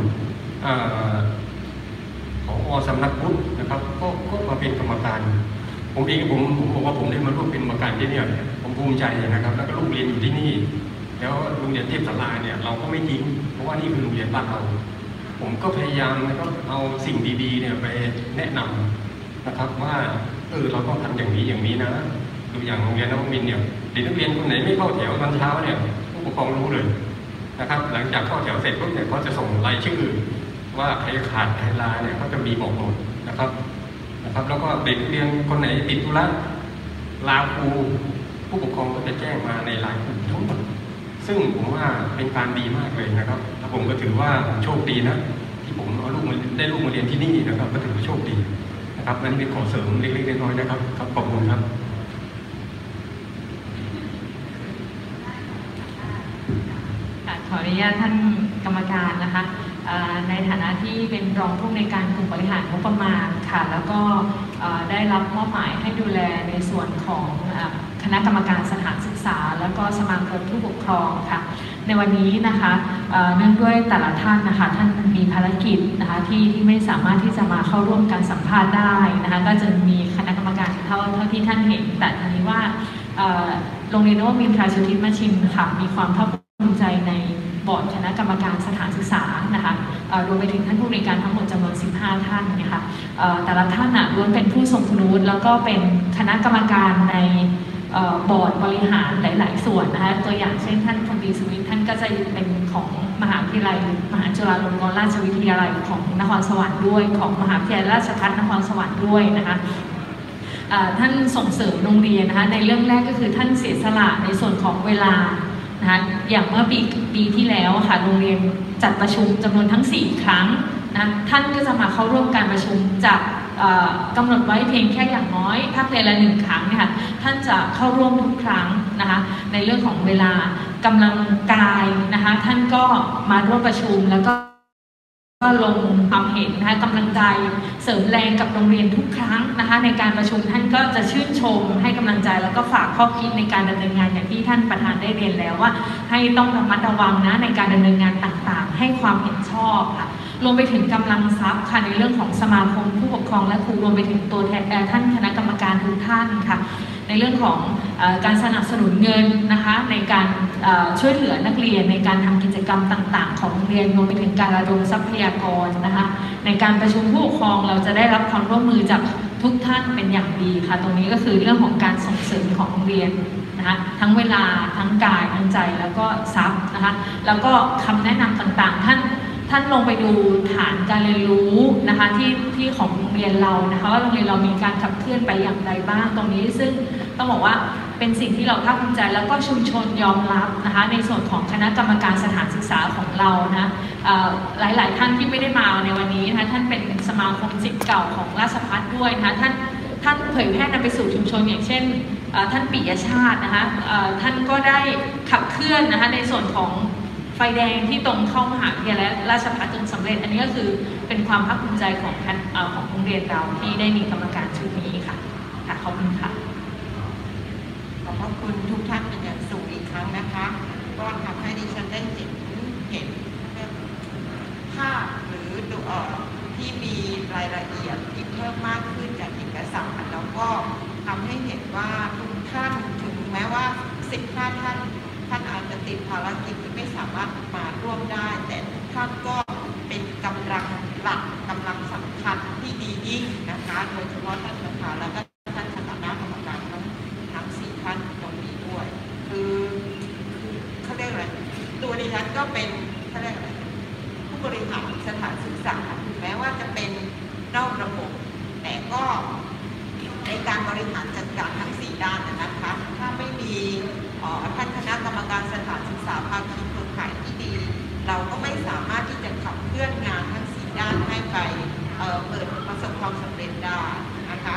ผอ.สำนักพุทธนะครับก็มาเป็นกรรมการผมเองผมบอกว่าผมได้มาร่วมเป็นกรรมการที่นี่ผมภูมิใจนะครับแล้วก็ลูกเรียนอยู่ที่นี่แล้วโรงเรียนเทพสาราเนี่ยเราก็ไม่ทิ้งเพราะว่านี่คือโรงเรียนบ้านเราผมก็พยายามนะครับเอาสิ่งดีๆเนี่ยไปแนะนำนะครับว่าเราต้องทำอย่างนี้นะดูอย่างโรงเรียนนวมินทร์เนี่ยเด็กนักเรียนคนไหนไม่เข้าแถวตอนเช้าเนี่ยผู้ปกครองรู้เลยนะครับหลังจากเข้าแถวเสร็จปุ๊บเนี่ยเขาจะส่งรายชื่อว่าใครขาดใครลาเนี่ยเขาจะมีบอกหมดนะครับแล้วก็เด็กนักเรียนคนไหนติดธุระลาครูผู้ปกครองก็จะแจ้งมาในไลน์กลุ่มทั้งหมดซึ่งผมว่าเป็นการดีมากเลยนะครับแล้วผมก็ถือว่าโชคดีนะที่ผมเอาลูกมาเรียนที่นี่นะครับก็ถือว่าโชคดีนะครับนั่นเป็นขอเสริมเล็กๆน้อยๆนะครับขอบคุณครับขออนุญาตท่านกรรมการนะคะในฐานะที่เป็นรองผู้อำนวยการกลุ่มบริหารงบประมาณค่ะแล้วก็ได้รับมอบหมายให้ดูแลในส่วนของคณะกรรมการสถานศึกษาแล้วก็สมาคมผู้ปกครองค่ะในวันนี้นะคะเนื่องด้วยแต่ละท่านนะคะท่านมีภารกิจนะคะที่ไม่สามารถที่จะมาเข้าร่วมการสัมภาษณ์ได้นะคะก็จะมีคณะกรรมการเท่าที่ท่านเห็นแต่ทีนี้ว่าโรงเรียนนวมินทราชุทิศมชินค่ะมีความภาคภูมิใจในบอร์ดคณะกรรมการสถานศึกษานะคะรวมไปถึงท่านผู้บริการทั้งหมดจำนวน15ท่านนะคะแต่ละท่านล้วนเป็นผู้ทรงคุณวุฒิแล้วก็เป็นคณะกรรมการในบอร์ดบริหารหลายๆส่วนนะคะตัวอย่างเช่นท่านพลตรีสุวิทย์ท่านก็จะเป็นของมหาวิทยาลัยมหาจุฬาลงกรณราชวิทยาลัยของนครสวรรค์ด้วยของมหาวิทยาลัยราชภัฏนครสวรรค์ด้วยนะคะท่านส่งเสริมโรงเรียนนะคะในเรื่องแรกก็คือท่านเสียสละในส่วนของเวลานะคะอย่างเมื่อปีที่แล้วค่ะโรงเรียนจัดประชุมจำนวนทั้ง4ครั้งนะท่านก็จะมาเข้าร่วมการประชุมจากกำหนดไว้เพียงแค่อย่างน้อยภาคเรียนละ1 ครั้งนะคะท่านจะเข้าร่วมทุกครั้งนะคะในเรื่องของเวลากำลังกายนะคะท่านก็มาร่วมประชุมแล้วก็ลงความเห็นนะคะกำลังใจเสริมแรงกับโรงเรียนทุกครั้งนะคะในการประชุมท่านก็จะชื่นชมให้กำลังใจแล้วก็ฝากข้อคิดในการดำเนินงานอย่างที่ท่านประธานได้เรียนแล้วว่าให้ต้องระมัดระวังนะในการดำเนินงานต่างๆให้ความเห็นชอบค่ะรวมไปถึงกำลังทรัพย์ค่ะในเรื่องของสมาคมผู้ปกครองและครูรวมไปถึงตัวแทนท่านคณะกรรมการทุกท่านค่ะในเรื่องของการสนับสนุนเงินนะคะในการช่วยเหลือนักเรียนในการทำกิจกรรมต่างๆของโรงเรียนรวมไปถึงการระดมทรัพยากรนะคะในการประชุมผู้ปกครองเราจะได้รับความร่วมมือจากทุกท่านเป็นอย่างดีค่ะตรงนี้ก็คือเรื่องของการส่งเสริมของโรงเรียนนะคะทั้งเวลาทั้งกายทั้งใจแล้วก็ทรัพย์นะคะแล้วก็คำแนะนำต่างๆท่านลงไปดูฐานการเรียนรู้นะคะที่ของโรงเรียนเรานะคะว่าโรงเรียนเรามีการขับเคลื่อนไปอย่างไรบ้างตรงนี้ซึ่งต้องบอกว่าเป็นสิ่งที่เราภาคภูมิใจแล้วก็ชุมชนยอมรับนะคะในส่วนของคณะกรรมการสถานศึกษาของเรานะหลายๆท่านที่ไม่ได้มาในวันนี้นะคะท่านเป็นสมาคมศิษย์เก่าของราชภัฏด้วยนะคะท่านเผยแพร่นำไปสู่ชุมชนอย่างเช่นท่านปิยชาตินะคะท่านก็ได้ขับเคลื่อนนะคะในส่วนของไฟแดงที่ตรงเข้ามหาวิทยาลัยราชภัฏจนสำเร็จอันนี้ก็คือเป็นความภาคภูมิใจของโรงเรียนเราที่ได้มีกรรมการชุดนี้ค่ะขอบคุณค่ะขอบพระคุณทุกท่านเป็นอย่างสูงอีกครั้งนะคะก็ทำให้ดิฉันได้เห็นภาพหรือตัวที่มีรายละเอียดที่เพิ่มมากขึ้นจากเอกสารแล้วก็ทำให้เห็นว่าทุกท่านถึงแม้ว่า15ท่านอาจจะติดภารกิจที่ไม่สามารถมาร่วมได้แต่ทุกท่านก็เป็นกำลังหลักกำลังสำคัญที่ดียิ่งนะคะโดยเฉพาะท่านประธานแล้วก็ท่านคณะกรรมการทั้ง4ท่านตรงนี้ด้วยคือเขาเรียกอะไรตัวดิฉันก็เป็นเขาเรียกอะไรผู้บริหารสถานศึกษาถึงแม้ว่าจะเป็นนอกระบบแต่ก็ในการบริหารจัดการทั้ง4ด้านนะคะถ้าไม่มีท่านคณะกรรมการสถานศึกษาภาคีเครือข่ายที่ดีเราก็ไม่สามารถที่จะขับเคลื่อนงานทั้ง4ด้านให้ไปเปิดประสบความสำเร็จได้นะคะ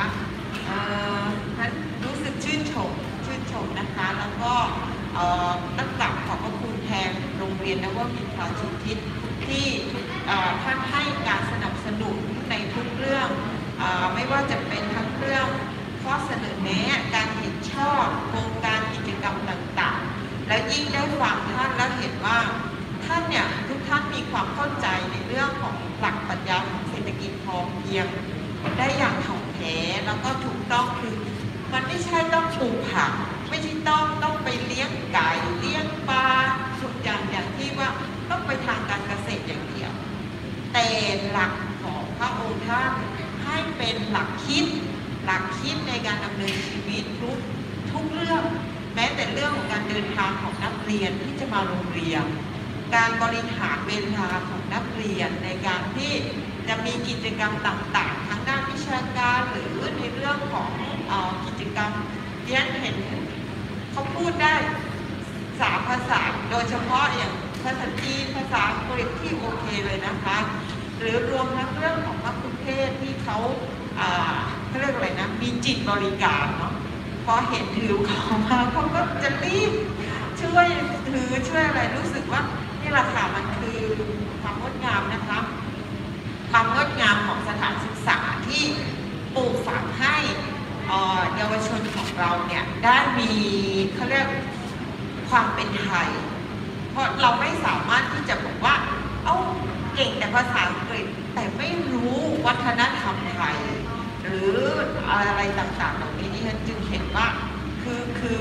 รู้สึกชื่นชมนะคะแล้วก็นักกลับขอบพระคุณแทนโรงเรียนนวมินทราชุทิศที่ท่านให้การสนับสนุนในทุกเรื่องไม่ว่าจะเป็นทั้งเรื่องข้อเสนอแนะการเห็นชอบโครงการกิจกรรมต่างๆและยิ่งได้ฟังท่านแล้วเห็นว่าท่านเนี่ยทุกท่านมีความเข้าใจในเรื่องของหลักปรัชญาของเศรษฐกิจพอเพียงได้อย่างถ่องแท้แล้วก็ถูกต้องคือมันไม่ใช่ต้องปลูกผักไม่ใช่ต้องไปเลี้ยงไก่เลี้ยงปลาทุกอย่างที่ว่าต้องไปทางการเกษตรอย่างเดียวแต่หลักของพระองค์ท่านให้เป็นหลักคิดในการดำเนินชีวิตทุกเรื่องแม้แต่เรื่องของการเดินทางของนักเรียนที่จะมาโรงเรียนการบริหารเวลาของนักเรียนในการที่จะมีกิจกรรมต่างๆทั้งด้านวิชาการหรือในเรื่องของกิจกรรมเรียนเห็นเขาพูดได้3 ภาษาโดยเฉพาะอย่างภาษาจีนภาษาอังกฤษที่โอเคเลยนะคะหรือรวมทั้งเรื่องของพระคุณเทศที่เขาเรียกอะไรนะมีจิตบริการเนาะพอเห็นถือของมาเขาก็จะรีบช่วยถือช่วยอะไรรู้สึกว่านี่แหละค่ะมันคือความงดงามนะคะความงดงามของสถานศึกษาที่ปลูกฝังให้เยาวชนของเราเนี่ยได้มีเขาเรียกความเป็นไทยเพราะเราไม่สามารถที่จะบอกว่าเก่งแต่ภาษาอังกฤษแต่ไม่รู้วัฒนธรรมไทยหรืออะไรต่างๆเหล่านี้ดิฉันจึงเห็นว่าคือ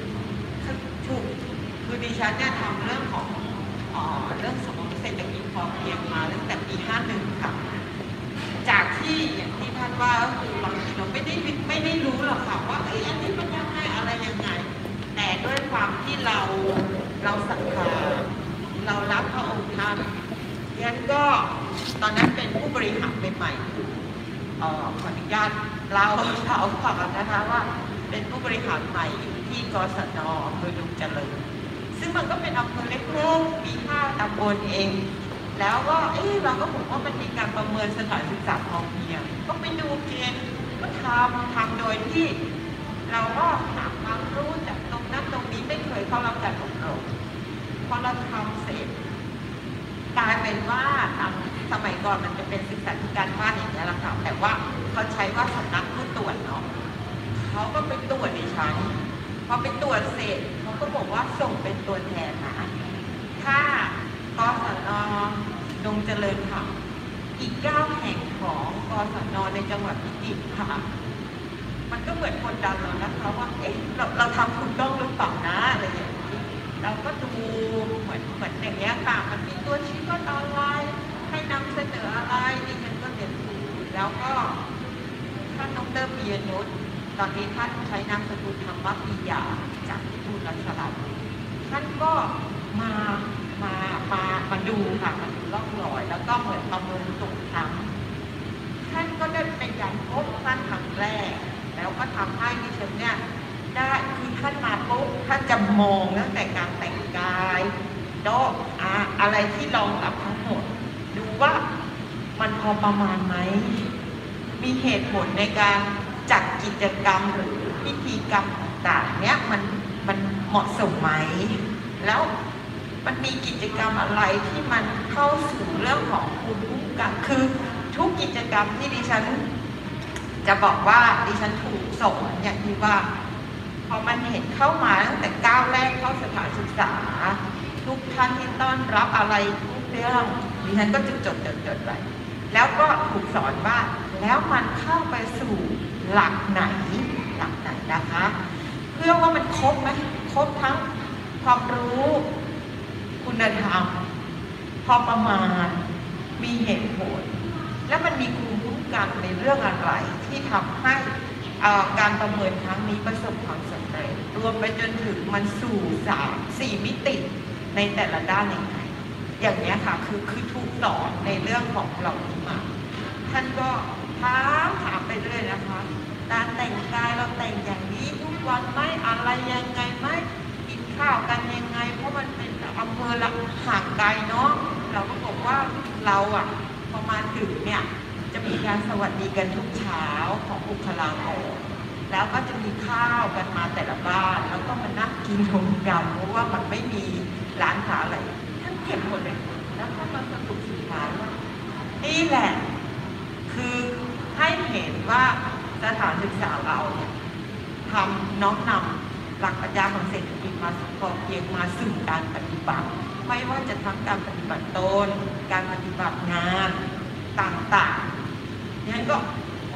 ดิฉันเนี่ยทำเรื่องของเรื่องสมองเศรษฐกิจพอเพียงมาตั้งแต่ปี 51 ค่ะจากที่อย่างที่ท่านว่าก็คือบางทีเราไม่ได้รู้หรอกค่ะว่าอันนี้มันยังไงอะไรยังไงแต่ด้วยความที่เราศรัทธาเรารับพระองค์ท่านยันก็ตอนนั้นเป็นผู้บริหารใหม่ๆขออนุญาตเราฝากนะคะว่าเป็นผู้บริหารใหม่อยู่ที่กศน.อำเภอดงเจริญซึ่งมันก็เป็นอำเภอเล็กๆมี5 ตำบลเองแล้วก็เราก็บอกว่ามันมีการประเมินสถานศึกษาพอเพียงก็ไปดูเกณฑ์ก็ทำโดยที่เราก็หาความรู้จากตรงนั้นตรงนี้ไม่เคยเข้ารับการอบรมพอเราทำเสร็จกลายเป็นว่าสมัยก่อนมันจะเป็นศึกษาธิการบ้านอย่างนี้แหละค่ะแต่ว่าเขาใช้ว่าสำนักผู้ตรวจเนาะเขาก็ไปตรวจในชั้นพอไปตรวจเสร็จเขาก็บอกว่าส่งเป็นตัวแทนนะถ้ากศน.ดงเจริญค่ะอีก9 แห่งของกศน.ในจังหวัดพิจิตรค่ะมันก็เหมือนกดดันเรานะคะว่าเราทำถูกต้องหรือเปล่านะอะไรอย่างนี้เราก็ดูเหมือนอย่างนี้ค่ะมันมีตัวชี้วัดอะไรให้นำเสนออะไรดิฉันก็เรียนรู้แล้วก็ท่านดร.ปิยนุชตอนนี้ท่านใช้นามสกุลธรรมปิยาจากที่ทูตรัชดาท่านก็มาดูค่ะมาดูร่องรอยแล้วก็เหมือนประเมินทุกครั้งท่านก็ได้เป็นการพบท่านครั้งแรกแล้วก็ทำให้ดิฉันเนี่ยได้คือท่านมาปุ๊บท่านจะมองตั้งแต่การแต่งกายโดอะไรที่รองรับทั้งหมดดูว่ามันพอประมาณไหมมีเหตุผลในการจัดกิจกรรมหรือพิธีกรรมต่างๆเนี่ยมันเหมาะสมไหมแล้วมันมีกิจกรรมอะไรที่มันเข้าสู่เรื่องของภูมิคุ้มกันคือทุกกิจกรรมที่ดิฉันจะบอกว่าดิฉันถูกสอนอย่างที่ว่าพอมันเห็นเข้ามาตั้งแต่ก้าวแรกเข้าสถานศึกษาทุกท่านที่ต้อนรับอะไรทุกเรื่องดิฉันก็จะจดไว้แล้วก็ถูกสอนว่าแล้วมันเข้าไปสู่หลักไหนนะคะเพื่อว่ามันครบไหมครบทั้งความรู้คุณธรรมพอประมาณมีเหตุผลและมันมีภูมิคุ้มกันในเรื่องอะไรที่ทำให้การประเมินครั้งนี้ประสบความสำเร็จรวมไปจนถึงมันสู่4 มิติในแต่ละด้านอย่างนี้ค่ะคือถูกสอนในเรื่องของเหล่านี้มาท่านก็ถามไปเรื่อยนะคะการแต่งกายเราแต่งอย่างนี้ทุกวันไหมอะไรยังไงไหมกินข้าวกันยังไงเพราะมันเป็นอำเภอละห่างไกลเนาะเราก็บอกว่าเราพอมาถึงเนี่ยจะมีการสวัสดีกันทุกเช้าของบุคลากรแล้วก็จะมีข้าวกันมาแต่ละบ้านแล้วก็มานั่งกินรวมกันเพราะว่ามันไม่มีร้านค้าอะไรท่านเก็บหมดเลยแล้วก็มาสรุปสุดท้ายว่านี่แหละคือให้เห็นว่าสถานศึกษาเราเนี่ยทำน้อมนำหลักปรัชญาของเศรษฐกิจมาพอเพียงมาสู่การปฏิบัติไม่ว่าจะทั้งการปฏิบัติตนการปฏิบัติงานต่างๆนั้นก็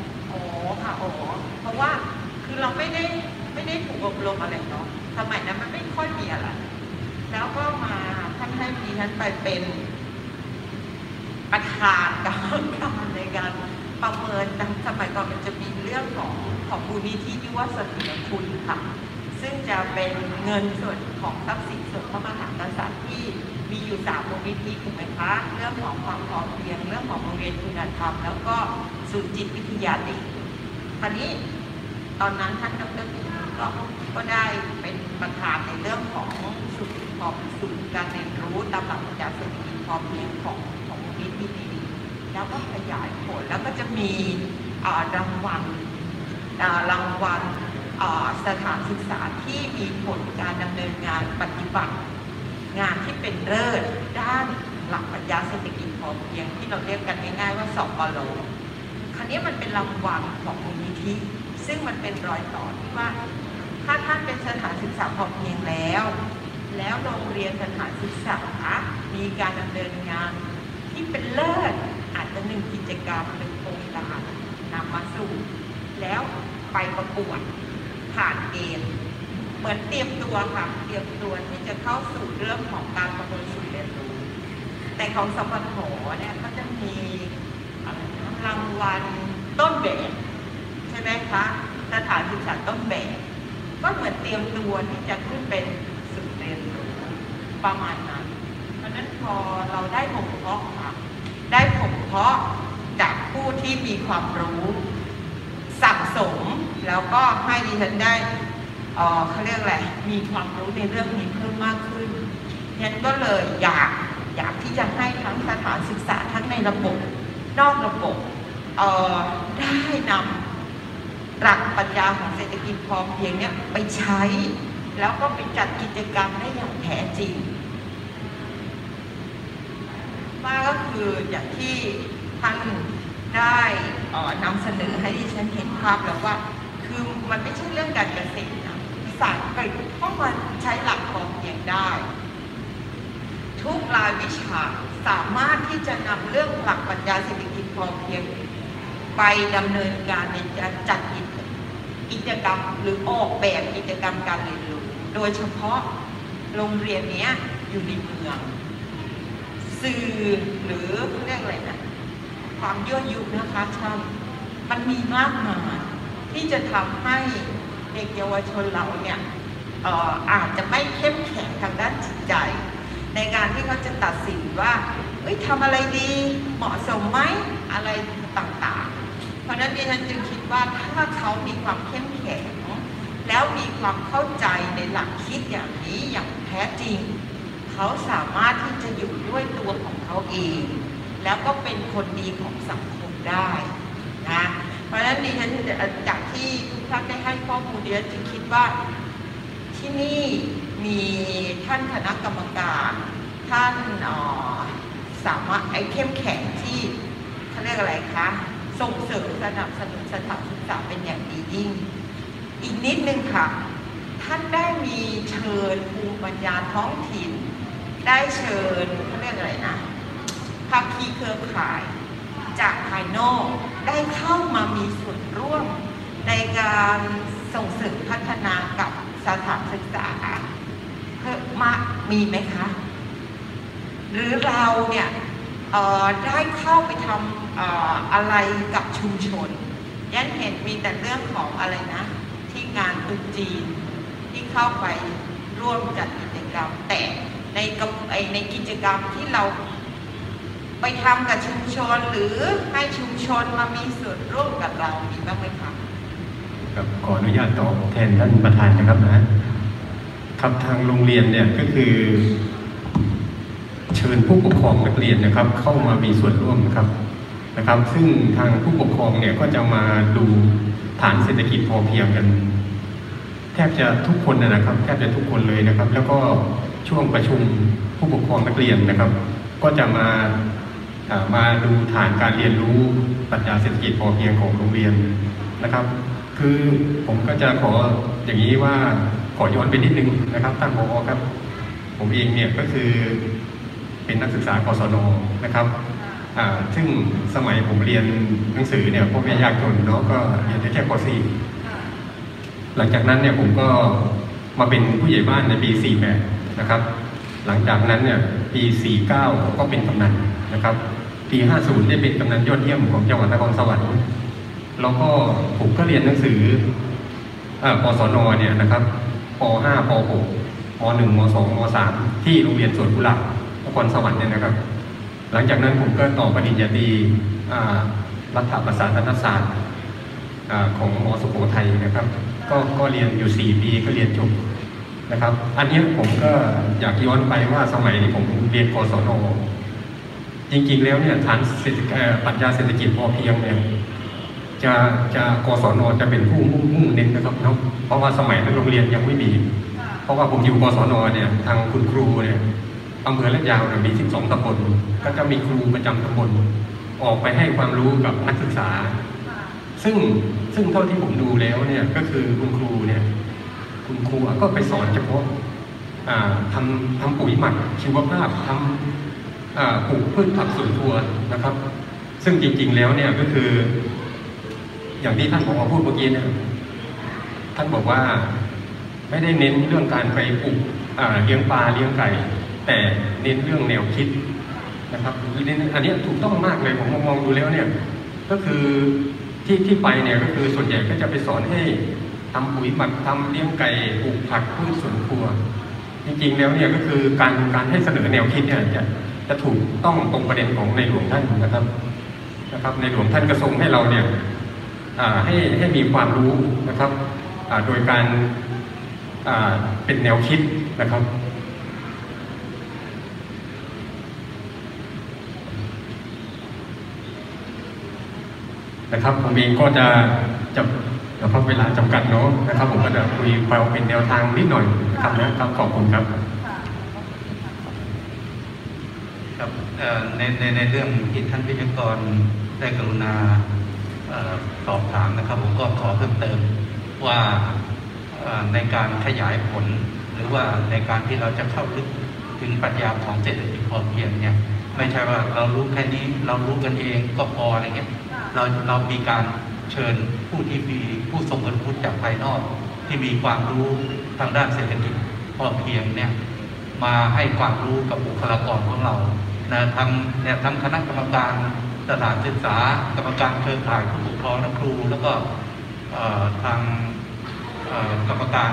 เพราะว่าคือเราไม่ได้ถูกอบรมอะไรเนาะสมัยนั้นมันไม่ค่อยมีอะไรแล้วก็มาท่านให้ดิฉันไปเป็นประธานกรรมการในการประเมินสมัยก่อนมันจะมีเรื่องของมูลนิธิที่ว่าเสถียรคุณค่ะซึ่งจะเป็นเงินส่วนของทรัพย์สินส่วนพระมหากษัตริย์ที่มีอยู่3 มูลนิธิถูกไหมคะเรื่องของความพอเพียงเรื่องของโรงเรียนคุณธรรมแล้วก็ศูนย์จิตวิทยาเด็กคราวนี้ตอนนั้นท่านดร.ก็ได้เป็นประธานในเรื่องของศูนย์การเรียนรู้ตามหลักปรัชญาเศรษฐกิจพอเพียงของมูลนิธินี้แล้วก็ขยายผลแล้วก็จะมีรางวัลสถานศึกษาที่มีผลการดำเนินงานปฏิบัติงานที่เป็นเลิศด้านหลักปรัชญาเศรษฐกิจพอเพียงที่เราเรียกกันง่ายๆว่า2 ปล.คราวนี้มันเป็นรางวัลของมูลนิธิซึ่งมันเป็นรอยต่อที่ว่าถ้าท่านเป็นสถานศึกษาพอเพียงแล้วแล้วโรงเรียนสถานศึกษามีการดำเนินงานที่เป็นเลิศอาจจะ1 กิจกรรม1 โครงการนำมาสู่แล้วไปประกวดผ่านเกณฑ์เหมือนเตรียมตัวค่ะเตรียมตัวที่จะเข้าสู่เรื่องของการประเมินสูตรเรียนรู้แต่ของสมทเนี่ยก็จะมีรางวัลต้นแบบใช่ไหมคะสถานศึกษาต้นแบบก็เหมือนเตรียมตัวที่จะขึ้นเป็นสูตรเรียนรู้ประมาณนั้นเพราะนั้นพอเราได้บ่มเพาะค่ะได้บ่มเพาะจากผู้ที่มีความรู้สั่งสมแล้วก็ให้ดิฉันได้เขาเรียกอะไรมีความรู้ในเรื่องนี้เพิ่มมากขึ้นฉันก็เลยอยากที่จะให้ทั้งสถานศึกษาทั้งในระบบนอกระบบได้นำหลักปรัชญาของเศรษฐกิจพอเพียงเนี่ยไปใช้แล้วก็ไปจัดกิจกรรมได้อย่างแท้จริงว่าก็คืออย่างที่ท่านได้นำเสนอให้ดิฉันเห็นภาพแล้วว่าคือมันไม่ใช่เรื่องการเกษตรนะศาสตร์ก็ต้องมาใช้หลักพอเพียงได้ทุกรายวิชาสามารถที่จะนำเรื่องหลักปรัชญาเศรษฐกิจพอเพียงไปดำเนินการในการจัดกิจกรรมหรือออกแบบกิจกรรมการเรียนรู้โดยเฉพาะโรงเรียนนี้อยู่ในเมืองสื่อหรือเรียกอะไรนะความยั่วยุนะคะท่านมันมีมากมายที่จะทำให้เด็กเยาวชนเราเนี่ยอาจจะไม่เข้มแข็งทางด้านจิตใจในการที่เขาจะตัดสินว่าทำอะไรดีเหมาะสมไหมอะไรต่างๆเพราะฉะนั้นดิฉันจึงคิดว่าถ้าเขามีความเข้มแข็งแล้วมีความเข้าใจในหลักคิดอย่างนี้อย่างแท้จริงเขาสามารถที่จะอยู่ด้วยตัวของเขาเองแล้วก็เป็นคนดีของสังคมได้นะเพราะฉะนั้นดิฉันจากที่ทุกท่านได้ให้ข้อมูลดิฉันจึงคิดว่าที่นี่มีท่านคณะกรรมการท่านสามารถเข้มแข็งที่เขาเรียกอะไรคะส่งเสริมสนับสนุนสถานศึกษาเป็นอย่างดียิ่งอีกนิดนึงค่ะท่านได้มีเชิญภูมิปัญญาท้องถิ่นได้เชิญเขาเรียกอะไรนะภาคีเครือข่ายจากภายนอกได้เข้ามามีส่วนร่วมในการส่งเสริมพัฒนากับสถานศึกษาเพิ่มมากมีไหมคะหรือเราเนี่ยได้เข้าไปทำอะไรกับชุมชนยันเห็นมีแต่เรื่องของอะไรนะที่งานตรุษจีนที่เข้าไปร่วมจัดกิจกรรมแต่ในกิจกรรมที่เราไปทำกับชุมชนหรือให้ชุมชนมามีส่วนร่วมกับเรามีบ้างไหมคะครับขออนุญาตตอบแทนท่านประธานนะครับนะครับทางโรงเรียนเนี่ยก็คือเชิญผู้ปกครองนักเรียนนะครับเข้ามามีส่วนร่วมนะครับซึ่งทางผู้ปกครองเนี่ยก็จะมาดูฐานเศรษฐกิจพอเพียงกันแทบจะทุกคนนะครับแทบจะทุกคนเลยนะครับแล้วก็ช่วงประชุมผู้ปกครองนักเรียนนะครับก็จะมาดูฐานการเรียนรู้ปรัชญาเศรษฐกิจพอเพียงของโรงเรียนนะครับคือผมก็จะขออย่างนี้ว่าขอย้อนไปนิดนึงนะครับท่านผอ.ครับผมเองเนี่ยก็คือเป็นนักศึกษากศน.นะครับซึ่งสมัยผมเรียนหนังสือเนี่ยพ่อแม่ยากจนเนาะก็เรียนได้แค่ป .4 หลังจากนั้นเนี่ยผมก็มาเป็นผู้ใหญ่บ้านในปี 48 นะครับหลังจากนั้นเนี่ยปี 49 ก็เป็นกำนันนะครับปี 50 ได้เป็นกำนันยอดเยี่ยมของจังหวัดนครสวรรค์แล้วก็ผมก็เรียนหนังสือปศน.เนี่ยนะครับป .5 ป .6 ม .1 ม .2 ม .3 ที่โรงเรียนสวนกุหลาบนครสวรรค์เนี่ยนะครับหลังจากนั้นผมก็ต่อปริญญาตรีรัฐประศาสนศาสตร์ของม.สุโขทัยนะครับก็เรียนอยู่4 ปีก็เรียนจบนะครับอันนี้ผมก็อยากย้อนไปว่าสมัยที่ผมเรียนกศน.จริงๆแล้วเนี่ยฐานปรัชญาเศรษฐกิจพอเพียงเนี่ยจะกศน.จะเป็นผู้มุ่งเน้นนะครับเนาะเพราะว่าสมัยนั้นโรงเรียนยังไม่มีเพราะว่าผมอยู่กศน.เนี่ยทางคุณครูเนี่ยอำเภอลาดยาวมี12 ตำบลก็จะมีครูประจำตำบลออกไปให้ความรู้กับนักศึกษาซึ่งเท่าที่ผมดูแล้วเนี่ยก็คือคุณครูเนี่ยคุณครูก็ไปสอนเฉพาะทำปุ๋ยหมักชีวภาพทำปลูกพืชผักสวนครัวนะครับซึ่งจริงๆแล้วเนี่ยก็คืออย่างที่ท่านผอ.พูดเมื่อกี้เนี่ยท่านบอกว่าไม่ได้เน้นเรื่องการไปปลูกเลี้ยงปลาเลี้ยงไก่แต่เน้นเรื่องแนวคิดนะครับอันนี้ถูกต้องมากเลยผมมองดูแล้วเนี่ยก็คือที่ไปเนี่ยก็คือส่วนใหญ่ก็จะไปสอนให้ทำปุ๋ยหมักทำเลี้ยงไก่ปลูกผักพืชสวนครัวจริงๆแล้วเนี่ยก็คือการให้เสนอแนวคิดเนี่ยจะถูกต้องตรงประเด็นของในหลวงท่านนะครับในหลวงท่านกระทรงให้เราเนี่ยให้มีความรู้นะครับโดยการเป็นแนวคิดนะครับผมเองก็จะนะครับเวลาจำกัดเนาะนะครับผมก็จะคุยไปเป็นแนวทางนิดหน่อยนะครับขอบคุณครับครับในเรื่องที่ท่านวิทยากรได้กรุณาสอบถามนะครับผมก็ขอเพิ่มเติมว่าในการขยายผลหรือว่าในการที่เราจะเข้าลึกถึงปรัชญาของเศรษฐกิจพอเพียงเนี่ยไม่ใช่ว่าเรารู้แค่นี้เรารู้กันเองก็พออะไรเงี้ยเรามีการเชิญผู้ที่มีผู้ทรงคุณวุฒิจากภายนอกที่มีความรู้ทางด้านเศรษฐกิจพอเพียงเนี่ยมาให้ความรู้กับบุคลากรของเราทั้งคณะกรรมการสถานศึกษากรรมการเครือข่ายผู้ปกครองและครูแล้วก็ทางกรรมการ